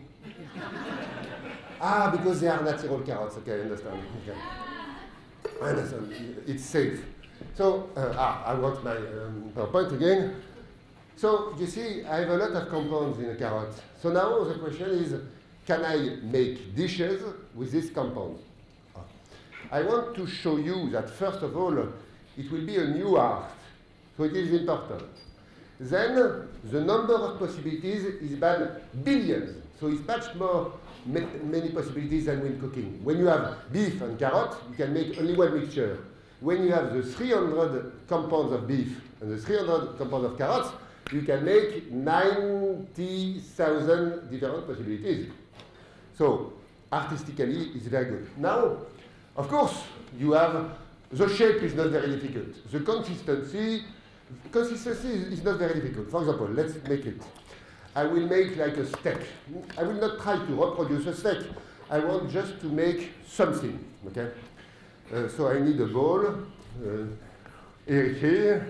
Ah, because they are natural carrots. Okay, I understand. Okay. I understand. It's safe. So, uh, ah, I want my um, PowerPoint again. So, you see, I have a lot of compounds in a carrot. So now the question is, can I make dishes with this compound? I want to show you that, first of all, it will be a new art. So it is important. Then, the number of possibilities is about billions. So it's much more, ma many possibilities than when cooking. When you have beef and carrot, you can make only one mixture. When you have the three hundred compounds of beef and the three hundred compounds of carrots, you can make ninety thousand different possibilities. So, artistically, it's very good. Now, of course, you have, the shape is not very difficult. The consistency, consistency is, is not very difficult. For example, let's make it. I will make like a steak. I will not try to reproduce a steak. I want just to make something, okay? Uh, so I need a bowl, uh, here.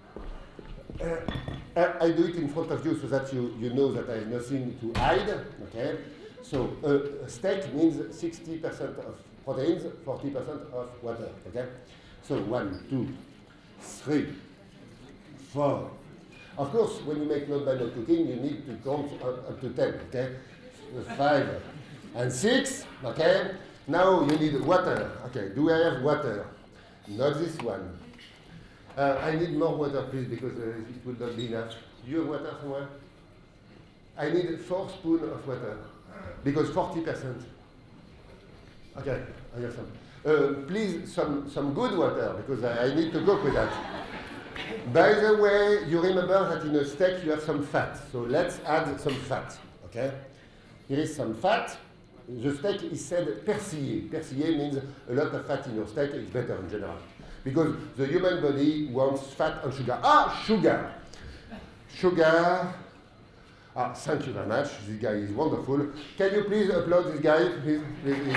Uh, I, I do it in front of you so that you, you know that I have nothing to hide, okay? So uh, a steak means sixty percent of proteins, forty percent of water, okay? So one, two, three, four. Of course, when you make not by not cooking, you need to count up, up to ten, okay? Five and six, okay? Now you need water, okay? Do I have water? Not this one. Uh, I need more water, please, because uh, it will not be enough. Do you have water somewhere? I need four spoons of water, because forty percent. Okay, I have some. Uh, please, some, some good water, because I, I need to cook with that. By the way, you remember that in a steak you have some fat, so let's add some fat, okay? Here is some fat. The steak is said persillé. Persillé means a lot of fat in your steak. It's better in general. Because the human body wants fat and sugar. Ah, sugar! Sugar. Ah, thank you very much. This guy is wonderful. Can you please applaud this guy? Please, please, please.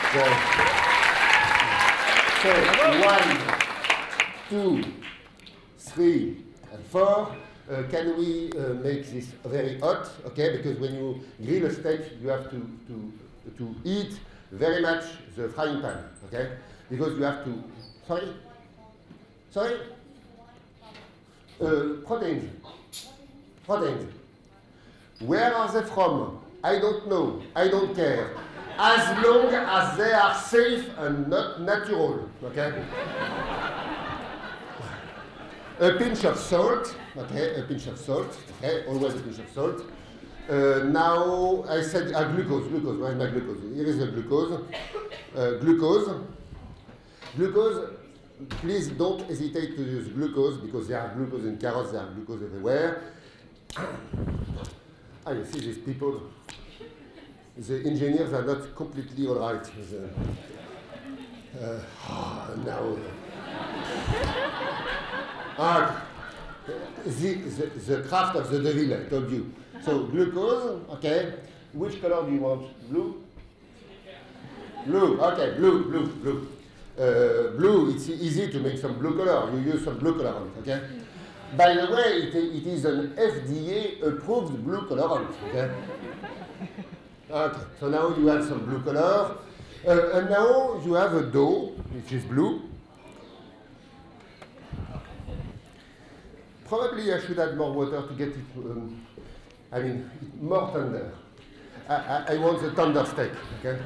So, one, two, three, and four. Uh, can we uh, make this very hot? Okay, because when you grill a steak, you have to, to, to heat very much the frying pan, okay? Because you have to, sorry? Sorry? Uh, proteins. Proteins. Where are they from? I don't know. I don't care. As long as they are safe and not natural, okay? A pinch of salt, okay, a pinch of salt, okay, always a pinch of salt. Uh, now, I said uh, glucose, glucose, where is my glucose? Here is the glucose. Uh, glucose. Glucose, please don't hesitate to use glucose, because there are glucose in carrots, there are glucose everywhere. Ah, you see these people, the engineers are not completely all right. Uh, oh, now. Ah, the, the, the craft of the devil, I told you. So, glucose, okay. Which color do you want? Blue? Blue, okay, blue, blue, blue. Uh, blue, it's easy to make some blue color. You use some blue colorant, okay? By the way, it, it is an F D A-approved blue colorant, okay? Okay, so now you have some blue color. Uh, and now you have a dough, which is blue. Probably I should add more water to get it, um, I mean, more tender. I, I, I want the tender steak, okay?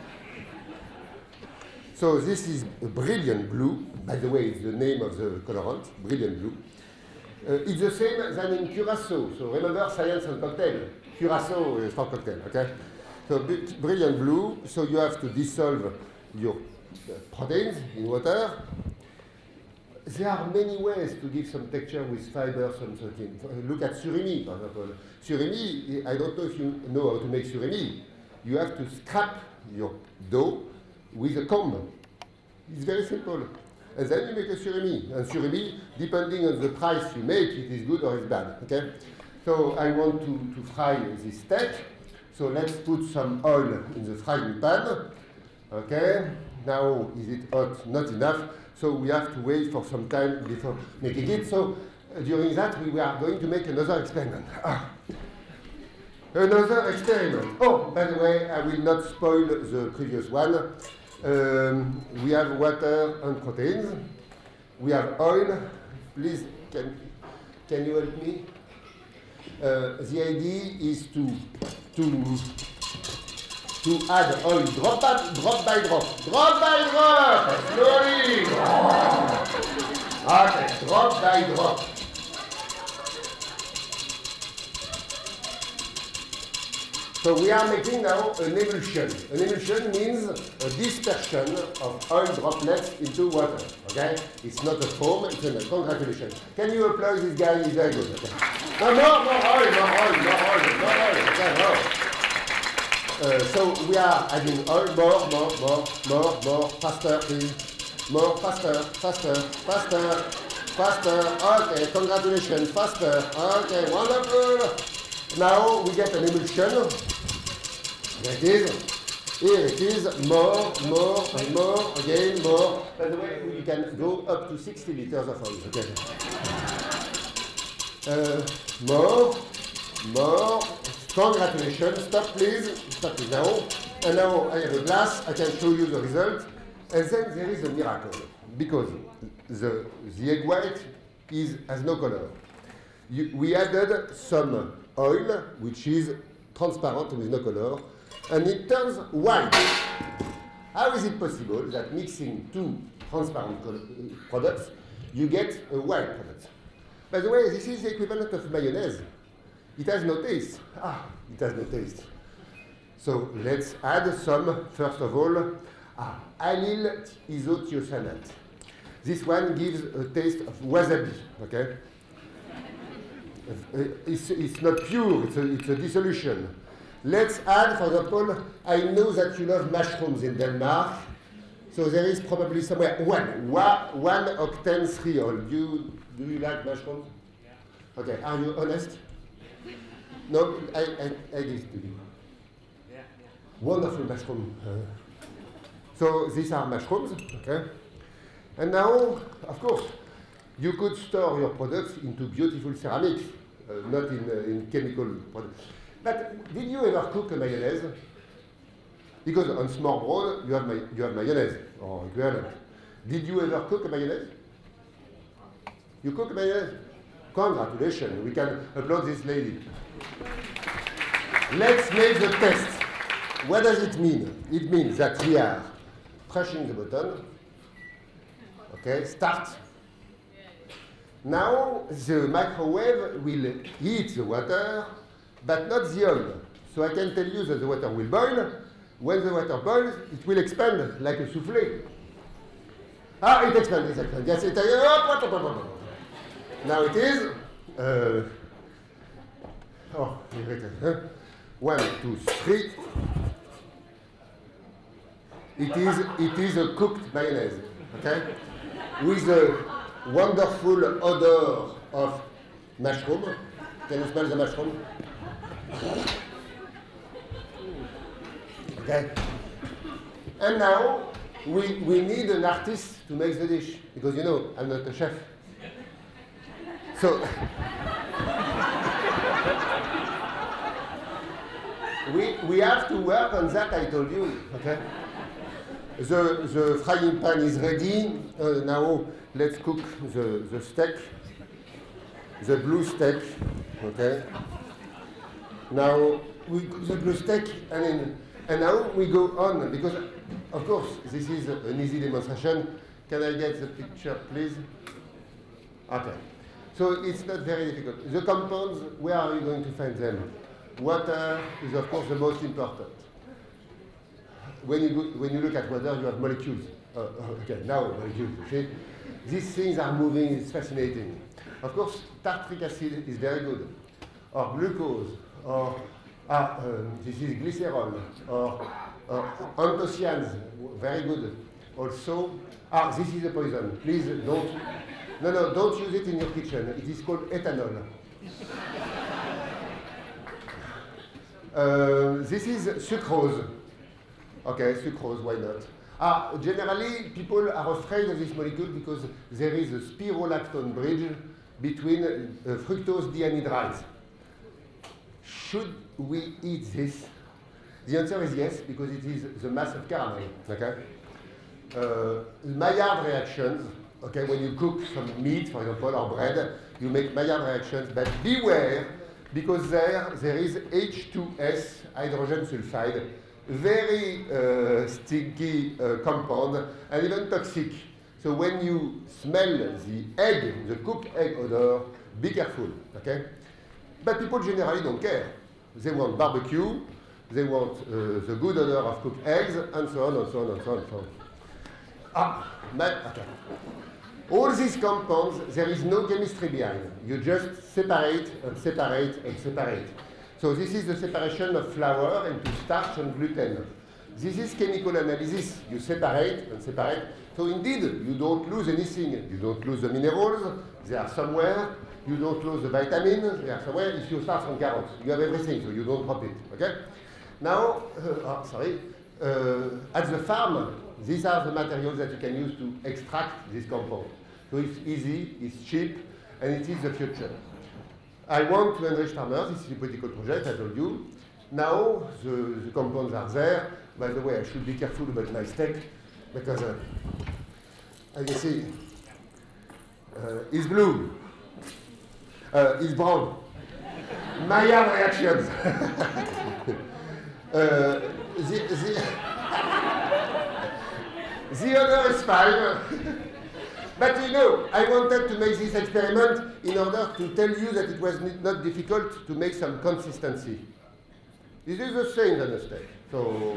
So this is a brilliant blue. By the way, it's the name of the colorant, brilliant blue. Uh, it's the same than in Curacao. So remember science and cocktail. Curacao is for cocktail, okay? So brilliant blue, so you have to dissolve your proteins in water. There are many ways to give some texture with fiber, some something. Look at surimi, for example. Surimi, I don't know if you know how to make surimi. you have to scrape your dough with a comb. It's very simple. And then you make a surimi. And surimi, depending on the price you make, it is good or it's bad. Okay? So I want to, to fry this steak. So let's put some oil in the frying pan. Okay? Now, is it hot? Not enough. So we have to wait for some time before making it. So uh, during that, we are going to make another experiment. Ah. Another experiment. Oh, by the way, I will not spoil the previous one. Um, we have water and proteins. We have oil. Please, can, can you help me? Uh, the idea is to, to, to add oil drop by drop, by drop. Drop by drop! Slowly! Okay, drop by drop. So we are making now an emulsion. An emulsion means a dispersion of oil droplets into water. Okay? It's not a foam, it's a congratulations. Can you applaud this guy? He's very good. Okay. No, more, more oil, more oil, more oil, more oil. Okay, more. Uh, so we are adding oil, more, more, more, more, more, faster, please. More, faster, faster, faster, faster. Okay, congratulations, faster. Okay, wonderful. Now we get an emulsion. Here it is. Here it is. More, more, and more. Again, more. By the way, you can go up to sixty liters of oil. Okay. Uh, more, more. Congratulations. Stop, please. Stop it now. And now I have a glass. I can show you the result. And then there is a miracle because the the egg white is has no color. You, we added some oil, which is transparent with no color, and it turns white. How is it possible that mixing two transparent products, you get a white product? By the way, this is the equivalent of mayonnaise. It has no taste. Ah, it has no taste. So let's add some, first of all, ah, allyl isothiocyanate. This one gives a taste of wasabi, okay? It's, it's not pure, it's a, it's a dissolution. Let's add, for example, I know that you love mushrooms in Denmark, so there is probably somewhere one, one, one octane threol. Do you, do you like mushrooms? Yeah. Okay, are you honest? No, I, I, I give it to you. Yeah, yeah. Wonderful mushroom. Uh, so these are mushrooms, okay? And now, of course, you could store your products into beautiful ceramics, uh, not in, uh, in chemical products. But did you ever cook a mayonnaise? Because on small broad, you have, my, you have mayonnaise, or equivalent. Did you ever cook a mayonnaise? You cook a mayonnaise? Congratulations, we can applaud this lady. Let's make the test. What does it mean? It means that we are pressing the button. Okay, start. Now the microwave will heat the water, but not the oil. So I can tell you that the water will boil. When the water boils, it will expand like a souffle. Ah, it expands, it expands. Yes, it expands. Now it is. Uh, oh, huh? One, two, three. It is, it is a cooked mayonnaise, okay? With a wonderful odor of mushroom. Can you smell the mushroom? Okay. And now we, we need an artist to make the dish because you know I'm not a chef. So we we have to work on that. I told you. Okay. The the frying pan is ready. Uh, now let's cook the the steak, the blue steak. Okay. Now we cook the blue steak and then, and now we go on because of course this is an easy demonstration. Can I get the picture, please? Okay. So it's not very difficult. The compounds, where are you going to find them? Water is of course the most important. When you, go, when you look at water, you have molecules. Uh, okay, now molecules, see? These things are moving, it's fascinating. Of course, tartric acid is very good. Or glucose, or Ah, um, this is glycerol, or, or anthocyanins, very good. Also, ah, this is a poison. Please don't, no, no, don't use it in your kitchen. It is called ethanol. uh, this is sucrose. Okay, sucrose, why not? Ah, generally, people are afraid of this molecule because there is a spirolactone bridge between uh, fructose deanhydride. Should we eat this? The answer is yes, because it is the mass of caramel. Okay. Uh, Maillard reactions. Okay, when you cook some meat, for example, or bread, you make Maillard reactions. But beware, because there there is H two S, hydrogen sulfide, very uh, sticky uh, compound, and even toxic. So when you smell the egg, the cooked egg odor, be careful. Okay. But people generally don't care. They want barbecue, they want uh, the good odor of cooked eggs, and so on, and so on, and so on, and so on. Ah, but, okay. All these compounds, there is no chemistry behind. You just separate and separate and separate. So this is the separation of flour into starch and gluten. This is chemical analysis. You separate and separate. So indeed, you don't lose anything. You don't lose the minerals. They are somewhere. You don't lose the vitamins. They are somewhere. If you start from carrots, you have everything, so you don't drop it. Okay? Now, uh, oh, sorry. Uh, at the farm, these are the materials that you can use to extract this compound. So it's easy, it's cheap, and it is the future. I want to enrich farmers. This is a political project, I told you. Now, the, the compounds are there. By the way, I should be careful about my steak, because, uh, as you see, uh, it's blue, uh, it's brown. Maillard reactions. uh, the, the, the other is fine. But you know, I wanted to make this experiment in order to tell you that it was not difficult to make some consistency. This is the same than a steak. So,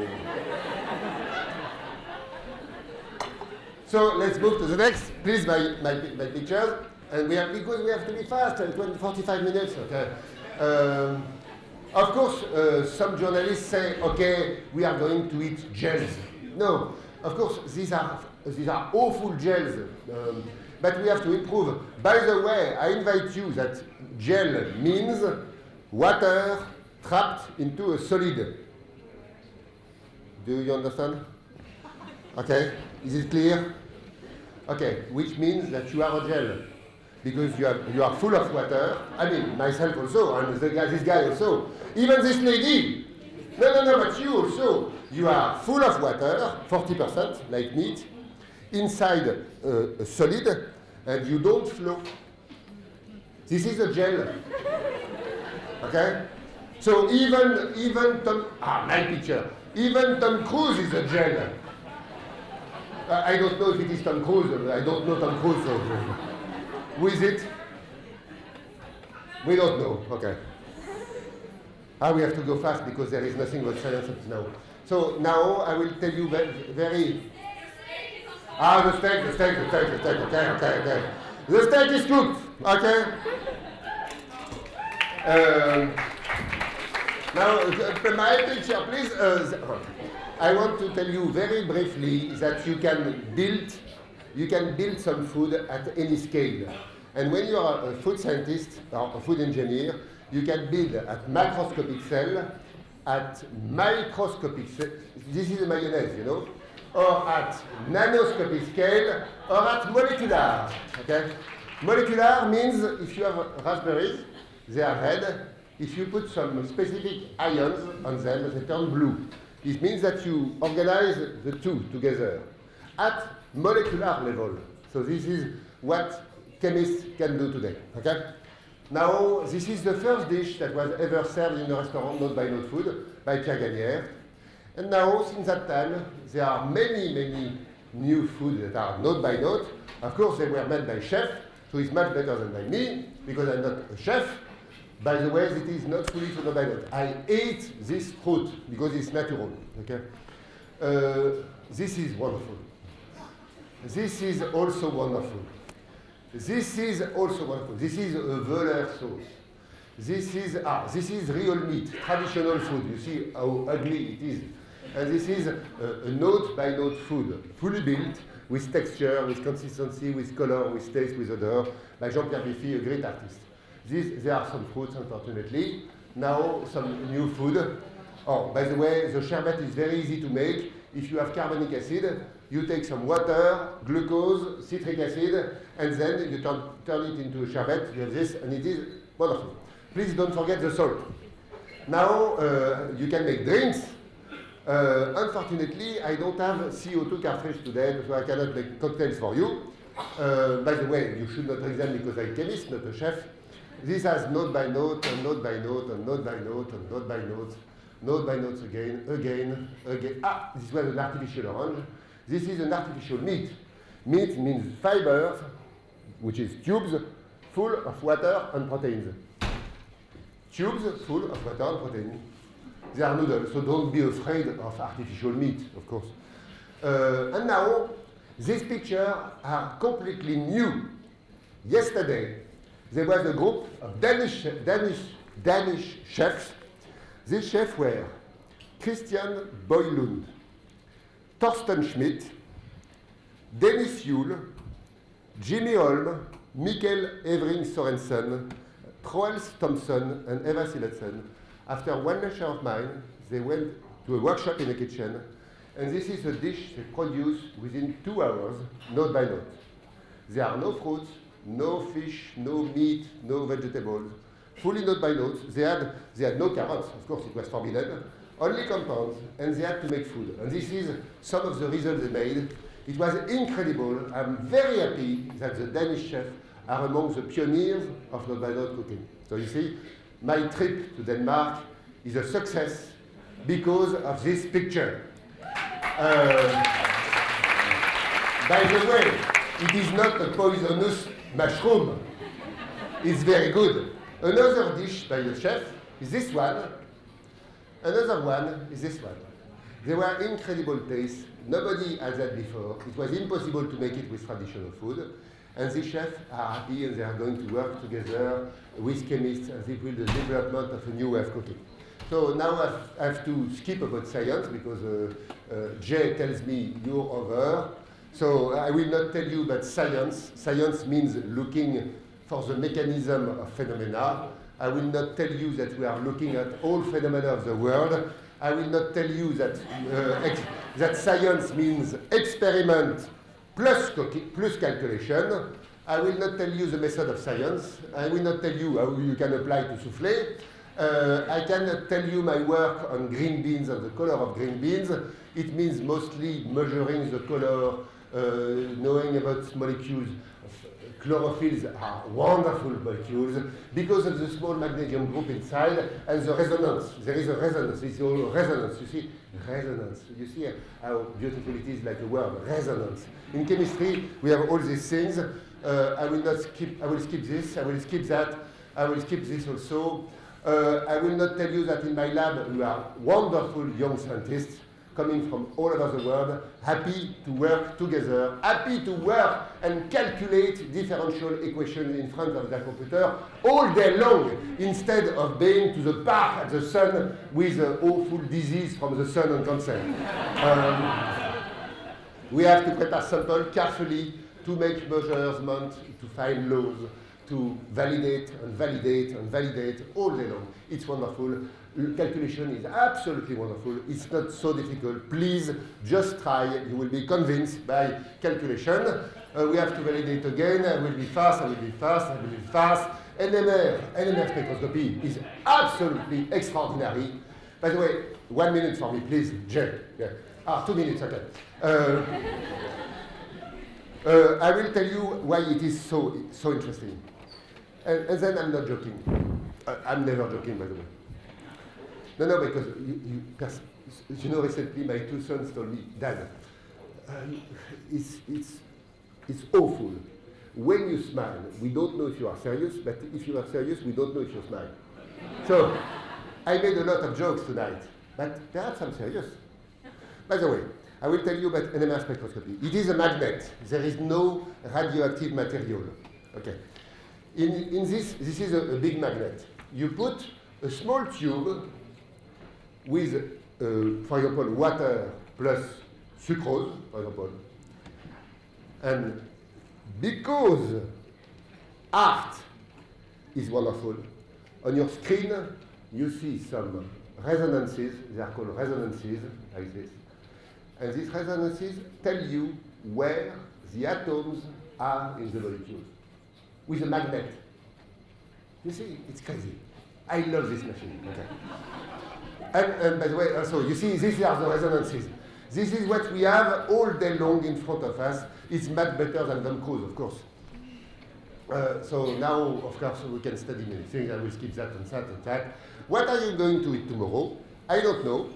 so let's move to the next. Please, my, my, my pictures. And we have, because we have to be fast, and forty-five minutes. Okay. Um, of course, uh, some journalists say, okay, we are going to eat gels. No, of course, these are these are awful gels, um, but we have to improve. By the way, I invite you that gel means water trapped into a solid. Do you understand? Okay, is it clear? Okay, which means that you are a gel, because you are, you are full of water. I mean, myself also, and the guy, this guy also. Even this lady. No, no, no, but you also. You are full of water, forty percent, like meat, inside uh, a solid, and you don't flow. This is a gel. Okay? So even, even Tom, ah, my picture, even Tom Cruise is a gel. Uh, I don't know if it is Tom Cruise, I don't know Tom Cruise, so who is it? We don't know, okay. Ah, we have to go fast because there is nothing but silence up to now. So now I will tell you very, very ah, the steak, the steak, the steak, the steak, okay, okay, okay. The steak is cooked, okay? Um, now, uh, my picture, please. Uh, I want to tell you very briefly that you can build, you can build some food at any scale. And when you are a food scientist or a food engineer, you can build at macroscopic cell, at microscopic scale, this is a mayonnaise, you know, or at nanoscopic scale, or at molecular, okay? Molecular means if you have raspberries, they are red. If you put some specific ions on them, they turn blue. It means that you organize the two together at molecular level. So this is what chemists can do today, okay? Now, this is the first dish that was ever served in a restaurant, not by Note Food, by Pierre Gagnère. And now, since that time, there are many, many new foods that are note by note. Of course, they were made by chefs, so it's much better than by me, because I'm not a chef. By the way, it is not fully note by note. I ate this fruit because it's natural, okay? Uh, this is wonderful. This is also wonderful. This is also wonderful. This is a Wöhler sauce. This is, ah, this is real meat, traditional food. You see how ugly it is. And this is a, a note-by-note food, fully built, with texture, with consistency, with color, with taste, with odor, by Jean-Pierre Biffy, a great artist. This, there are some fruits, unfortunately. Now, some new food. Oh, by the way, the sherbet is very easy to make. If you have carbonic acid, you take some water, glucose, citric acid, and then you turn, turn it into a sherbet. You have this, and it is wonderful. Please don't forget the salt. Now, uh, you can make drinks. Uh, unfortunately, I don't have C O two cartridge today, so I cannot make cocktails for you. Uh, by the way, you should not drink them because I'm a chemist, not a chef. This has note by note, and note by note, and note by note, and note by note, note by notes again, again, again. Ah, this was an artificial orange. This is an artificial meat. Meat means fibers, which is tubes full of water and proteins. Tubes full of water and protein. They are noodles, so don't be afraid of artificial meat, of course. Uh, and now, these pictures are completely new. Yesterday, there was a group of Danish, Danish, Danish chefs. These chefs were Christian Boylund, Torsten Schmidt, Dennis Yule, Jimmy Holm, Mikkel Evering Sorensen, Troels Thompson, and Eva Siletsen. After one lecture of mine, they went to a workshop in the kitchen, and this is a dish they produce within two hours, note by note. There are no fruits, no fish, no meat, no vegetables, fully note by note. They had, they had no carrots, of course it was forbidden, only compounds, and they had to make food. And this is some of the results they made. It was incredible. I'm very happy that the Danish chefs are among the pioneers of note by note cooking. So you see, my trip to Denmark is a success because of this picture. Uh, by the way, it is not a poisonous mushroom. It's very good. Another dish by the chef is this one. Another one is this one. They were incredible tastes. Nobody had that before. It was impossible to make it with traditional food. And the chefs are happy and they are going to work together with chemists and they build the development of a new way of cooking. So now I've, I have to skip about science because uh, uh, Jay tells me you're over. So I will not tell you about science. Science means looking for the mechanism of phenomena. I will not tell you that we are looking at all phenomena of the world. I will not tell you that, uh, that science means experiment plus, plus calculation. I will not tell you the method of science. I will not tell you how you can apply to soufflé. Uh, I cannot tell you my work on green beans and the color of green beans. It means mostly measuring the color, uh, knowing about molecules. Chlorophylls are wonderful molecules because of the small magnesium group inside and the resonance. There is a resonance. It's all resonance. You see, resonance. You see how beautiful it is, like the word resonance. In chemistry, we have all these things. Uh, I will not skip. I will skip this. I will skip that. I will skip this also. Uh, I will not tell you that in my lab we are wonderful young scientists coming from all over the world, happy to work together, happy to work and calculate differential equations in front of their computer all day long, instead of being to the park at the sun with an awful disease from the sun and cancer. Um, we have to prepare samples carefully to make measurements, to find laws, to validate and validate and validate all day long. It's wonderful. Calculation is absolutely wonderful. It's not so difficult. Please just try. You will be convinced by calculation. Uh, we have to validate again. I will be fast. I will be fast. I will be fast. N M R, N M R spectroscopy is absolutely extraordinary. By the way, one minute for me, please, Jay. Yeah. Ah, two minutes, okay. Uh, uh, I will tell you why it is so so interesting. And, and then I'm not joking. Uh, I'm never joking, by the way. No, no, because you, you, you know, recently my two sons told me, Dad, uh, it's, it's, it's awful. When you smile, we don't know if you are serious, but if you are serious, we don't know if you smile. So I made a lot of jokes tonight, but perhaps I'm serious. By the way, I will tell you about N M R spectroscopy. It is a magnet. There is no radioactive material. Okay. In, in this, this is a, a big magnet. you put a small tube with, uh, for example, water plus sucrose, for example. And because art is wonderful, on your screen you see some resonances, they are called resonances, like this. And these resonances tell you where the atoms are in the molecule with a magnet. You see, it's crazy. I love this machine. Okay. and, and by the way, also, you see, these are the resonances. This is what we have all day long in front of us. It's much better than Tom Cruise, of course. Uh, so now, of course, we can study many things. I will skip that and that and that. What are you going to eat tomorrow? I don't know.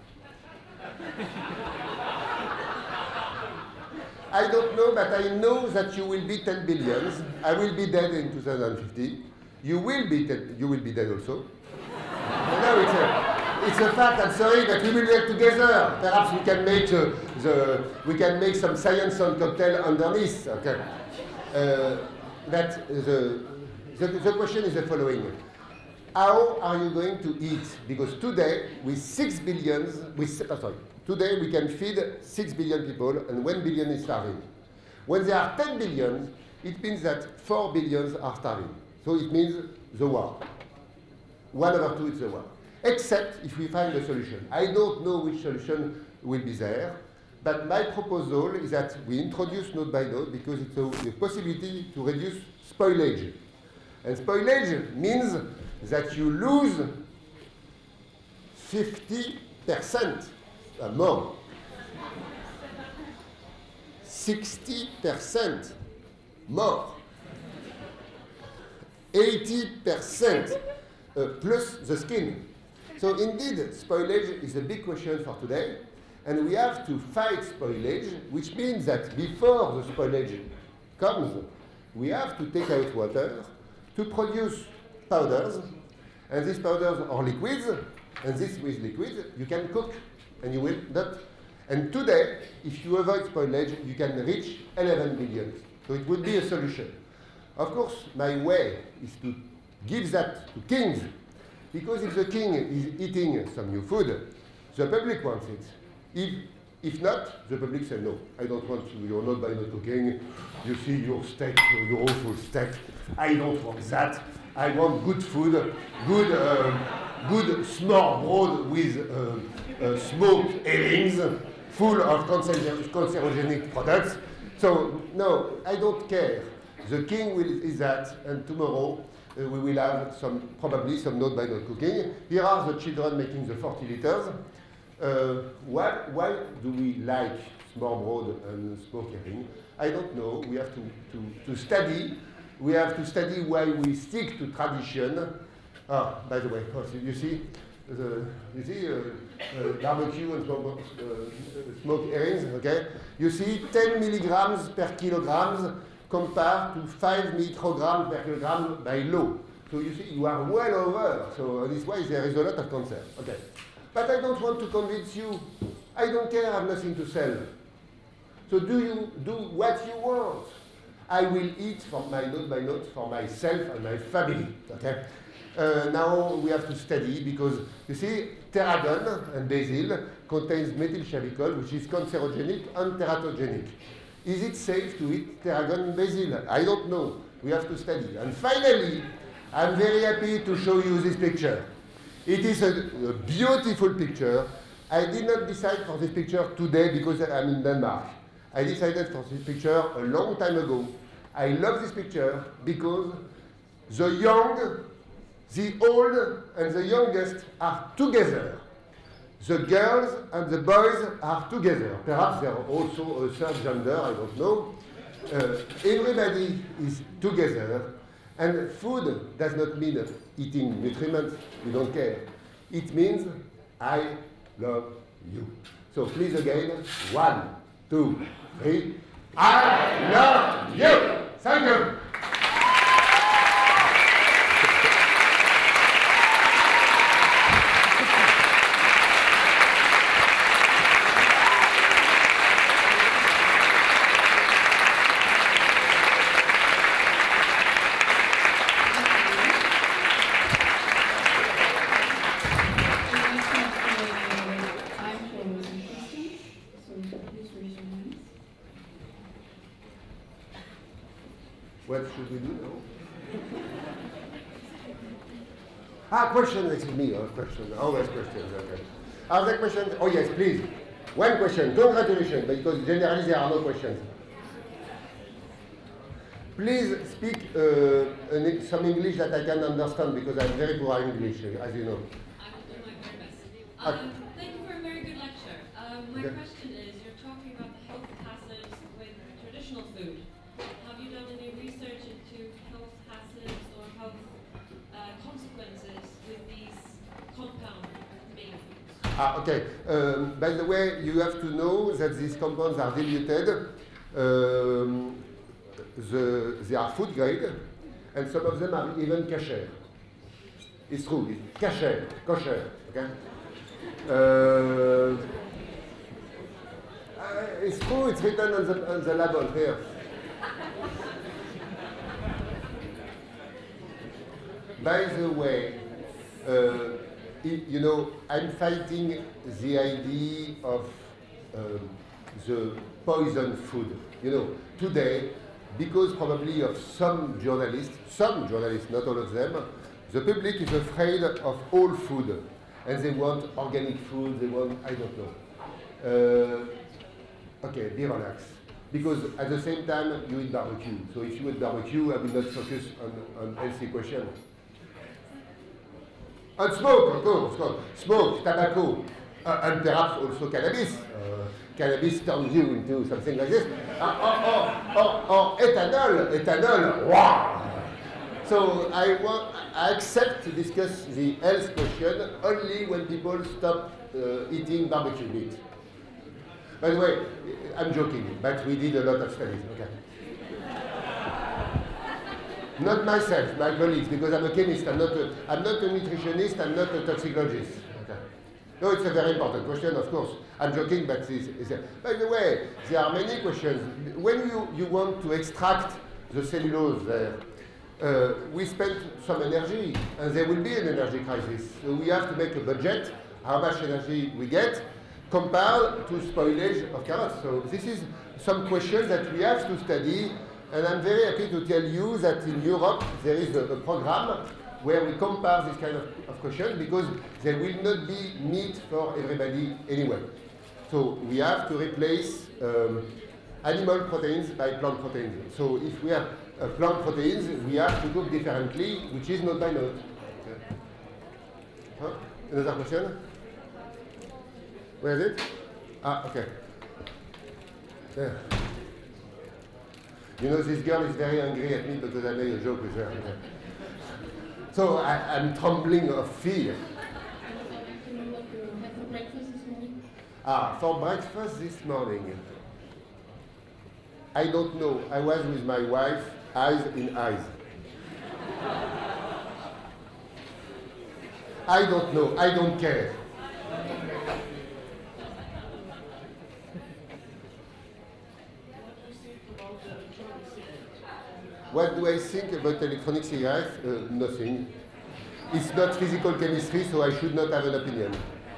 I don't know, but I know that you will be ten billions. I will be dead in two thousand fifty. You will be dead, you will be dead also. No, it's a, it's a fact. I'm sorry, but we will get together. Perhaps we can make the, the we can make some science on cocktail underneath. Okay. Uh, that the, the the question is the following: how are you going to eat? Because today, with six billions, with oh, sorry. Today we can feed six billion people and one billion is starving. When there are ten billion, it means that four billions are starving. So it means the war. One over two is the war. Except if we find a solution. I don't know which solution will be there, but my proposal is that we introduce node by node because it's a, a possibility to reduce spoilage. And spoilage means that you lose fifty percent. Uh, more. sixty percent more. eighty percent uh, plus the skin. So indeed, spoilage is a big question for today. And we have to fight spoilage, which means that before the spoilage comes, we have to take out water to produce powders. And these powders are liquids. And this with liquids, you can cook. And you will not. And today, if you avoid spoilage, you can reach eleven billion. So it would be a solution. Of course, my way is to give that to kings. Because if the king is eating some new food, the public wants it. If, if not, the public says, no, I don't want you, you're not by node cooking. You see your steak, your awful steak. I don't want that. I want good food, good, uh, good small broad with uh, Uh, smoked herrings full of cancer cancerogenic products. So, no, I don't care. The king will is that, and tomorrow uh, we will have some, probably some node by node cooking. Here are the children making the forty liters. Uh, why, why do we like small broad and smoked herring? I don't know. We have to, to, to study. We have to study why we stick to tradition. Ah, by the way, you see, The, you see, uh, uh, barbecue and smoke, uh, smoked herrings, okay? You see ten milligrams per kilograms compared to five micrograms per kilogram by law. So you see, you are well over. So this way there is a lot of concern, okay? But I don't want to convince you. I don't care, I have nothing to sell. So do you do what you want. I will eat from my node by node for myself and my family, okay? Uh, now we have to study because, you see, tarragon and basil contains methyl chavicol, which is cancerogenic and teratogenic. Is it safe to eat tarragon and basil? I don't know. We have to study. And finally, I'm very happy to show you this picture. It is a, a beautiful picture. I did not decide for this picture today because I'm in Denmark. I decided for this picture a long time ago. I love this picture because the young, the old and the youngest are together. The girls and the boys are together. Perhaps there are also a third gender, I don't know. Uh, everybody is together. And food does not mean eating nutrients, we don't care. It means I love you. So please again, one, two, three. I love you. Thank you. What should we do now? Ah, question, excuse me, oh, question, always questions, okay. Other questions? Oh yes, please. One question, congratulations, because generally there are no questions. Please speak uh, an, some English that I can understand, because I'm very poor in English, as you know. I will do my very best. Um, thank you for a very good lecture. Um, my okay. question is, you're talking about the health hazards with traditional food. Have you done any research into health hazards or health uh, consequences with these compound main foods? Ah, okay. Um, by the way, you have to know that these compounds are diluted. Um, the, they are food grade, and some of them are even kasher. It's true, it's kasher, kosher, okay? Uh, uh, it's true, it's written on the, on the label here. By the way, uh, it, you know, I'm fighting the idea of um, the poison food. You know, today, because probably of some journalists, some journalists, not all of them, the public is afraid of all food. And they want organic food, they want, I don't know. Uh, okay, be relaxed. Because at the same time, you eat barbecue. So if you eat barbecue, I will not focus on, on healthy question. And smoke, of course, of course. Smoke, tobacco, uh, and perhaps also cannabis. Uh, cannabis turns you into something like this. Uh, or, or, or, or ethanol, ethanol, wow! So I, want, I accept to discuss the health question only when people stop uh, eating barbecue meat. By the way, I'm joking, but we did a lot of studies. Okay. Not myself, my colleagues, because I'm a chemist. I'm not a, I'm not a nutritionist. I'm not a toxicologist. Okay. No, it's a very important question, of course. I'm joking, but it's, it's a, by the way, there are many questions. When you, you want to extract the cellulose there, uh, we spent some energy, and there will be an energy crisis. So we have to make a budget, how much energy we get, compared to spoilage of carrots. So this is some questions that we have to study, and I'm very happy to tell you that in Europe there is a, a program where we compare this kind of, of questions, because there will not be meat for everybody anyway. So we have to replace um, animal proteins by plant proteins. So if we have uh, plant proteins, we have to cook differently, which is not by not. Okay. Huh? Another question? Where is it? Ah, okay. Yeah. You know, this girl is very angry at me because I made a joke with her. Okay. So I, I'm trembling of fear. Ah, for breakfast this morning, I don't know. I was with my wife, eyes in eyes. I don't know. I don't care. What do I think about electronic cigarettes? Uh, nothing. It's not physical chemistry, so I should not have an opinion.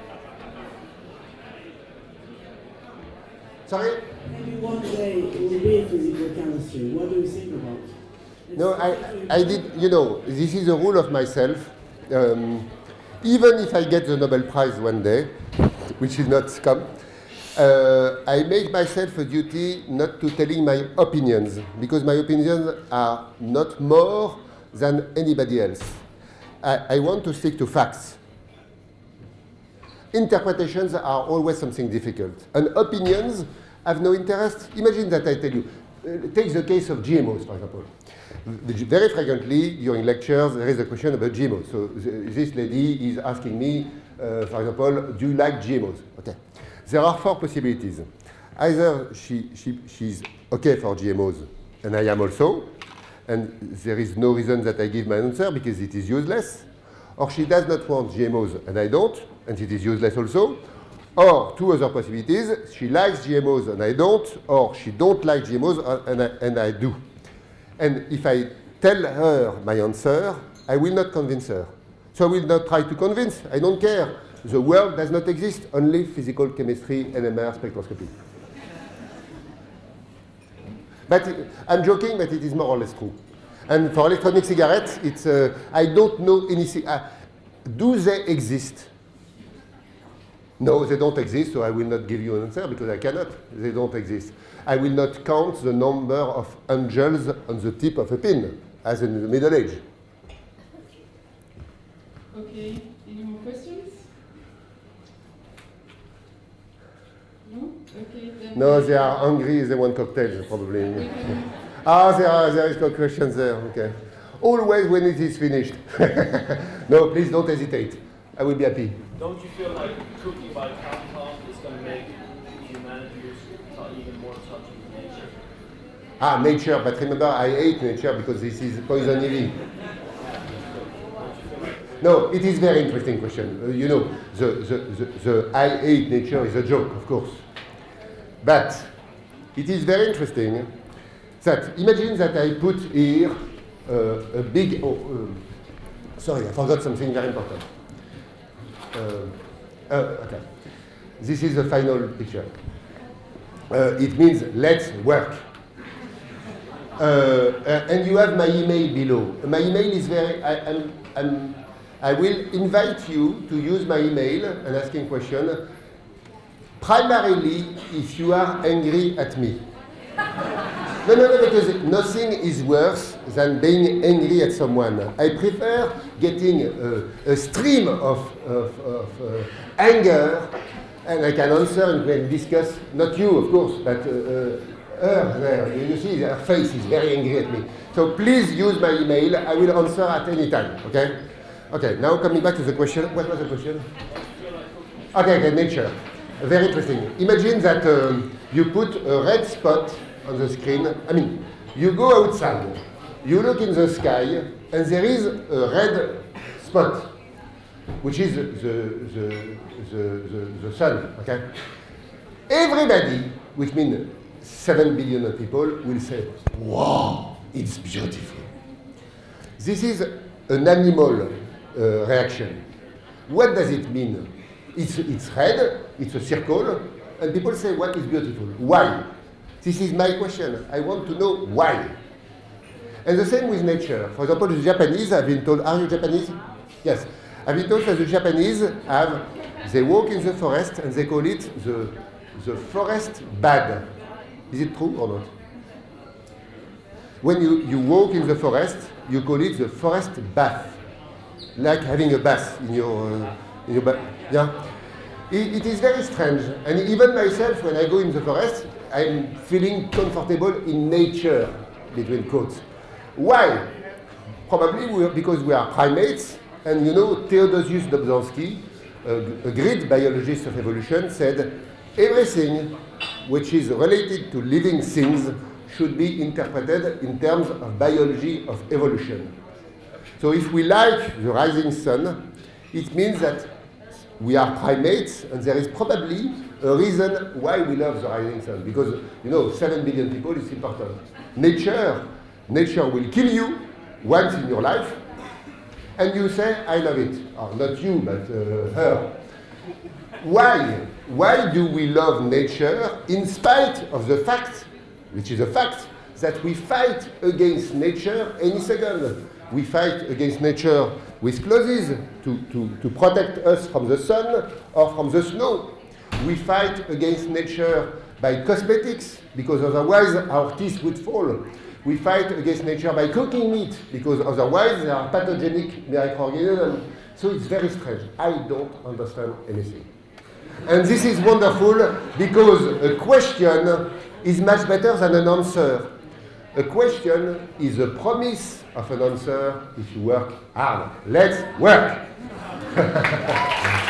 Sorry? Maybe one day it will be physical chemistry. What do you think about? It's no, I, I did, you know, this is a rule of myself. Um, even if I get the Nobel Prize one day, which is not come, Uh, I make myself a duty not to telling my opinions, because my opinions are not more than anybody else. I, I want to stick to facts. Interpretations are always something difficult, and opinions have no interest. Imagine that I tell you, uh, take the case of G M Os, for example. Very frequently during lectures there is a question about G M Os. So th this lady is asking me, uh, for example, do you like G M Os? Okay. There are four possibilities. Either she, she, she's okay for G M Os, and I am also, and there is no reason that I give my answer because it is useless, or she does not want G M Os, and I don't, and it is useless also, or two other possibilities, she likes G M Os and I don't, or she don't like G M Os and I, and I do. And if I tell her my answer, I will not convince her. So I will not try to convince, I don't care. The world does not exist, only physical chemistry, N M R, spectroscopy. But I'm joking, but it is more or less true. And for electronic cigarettes, it's, uh, I don't know any, uh, do they exist? No, they don't exist, so I will not give you an answer because I cannot. They don't exist. I will not count the number of angels on the tip of a pin, as in the Middle Age. Okay, any more questions? No? Okay, then. No, they are hungry, they want cocktails, probably. Ah, there, are, there is no questions there, okay. Always when it is finished. No, please don't hesitate. I will be happy. Don't you feel like cooking by compound is going to make humanity even more touch with nature? Ah, nature, but remember, I hate nature because this is poison ivy. No, it is a very interesting question. Uh, you know, the, the, the, the I hate nature is a joke, of course. But it is very interesting that, imagine that I put here uh, a big, oh, uh, sorry, I forgot something very important. Uh, uh, okay. This is the final picture. Uh, it means let's work. Uh, uh, and you have my email below. My email is very, I, I'm, I'm, I will invite you to use my email and asking question, primarily if you are angry at me. No, no, no, because nothing is worse than being angry at someone. I prefer getting a, a stream of, of, of uh, anger, and I can answer and we'll discuss, not you, of course, but uh, uh, her there. You see, her face is very angry at me. So please use my email. I will answer at any time, okay? Okay, now coming back to the question. What was the question? Okay, okay, nature. Very interesting. Imagine that um, you put a red spot on the screen. I mean, you go outside, you look in the sky, and there is a red spot, which is the, the, the, the, the sun, okay? Everybody, which means seven billion people, will say, wow, it's beautiful. This is an animal uh, reaction. What does it mean? It's, it's red, it's a circle, and people say, what is beautiful? Why? This is my question. I want to know why. And the same with nature. For example, the Japanese have been told, are you Japanese? Yes. I've been told that the Japanese have, they walk in the forest and they call it the, the forest bath. Is it true or not? When you, you walk in the forest, you call it the forest bath. Like having a bath in your, uh, in your bath. Yeah. It, it is very strange. And even myself, when I go in the forest, I'm feeling comfortable in nature, between quotes. Why? Probably we are, because we are primates, and you know, Theodosius Dobzhansky, a, a great biologist of evolution, said everything which is related to living things should be interpreted in terms of biology of evolution. So if we like the rising sun, it means that we are primates, and there is probably a reason why we love the rising sun. Because, you know, seven billion people is important. Nature, nature will kill you once in your life, and you say, I love it. Or not you, but uh, her. Why? Why do we love nature in spite of the fact, which is a fact, that we fight against nature any second? We fight against nature with clothes to, to, to protect us from the sun or from the snow. We fight against nature by cosmetics, because otherwise our teeth would fall. We fight against nature by cooking meat, because otherwise there are pathogenic microorganisms. So it's very strange. I don't understand anything. And this is wonderful, because a question is much better than an answer. A question is a promise of an answer if you work hard. Let's work!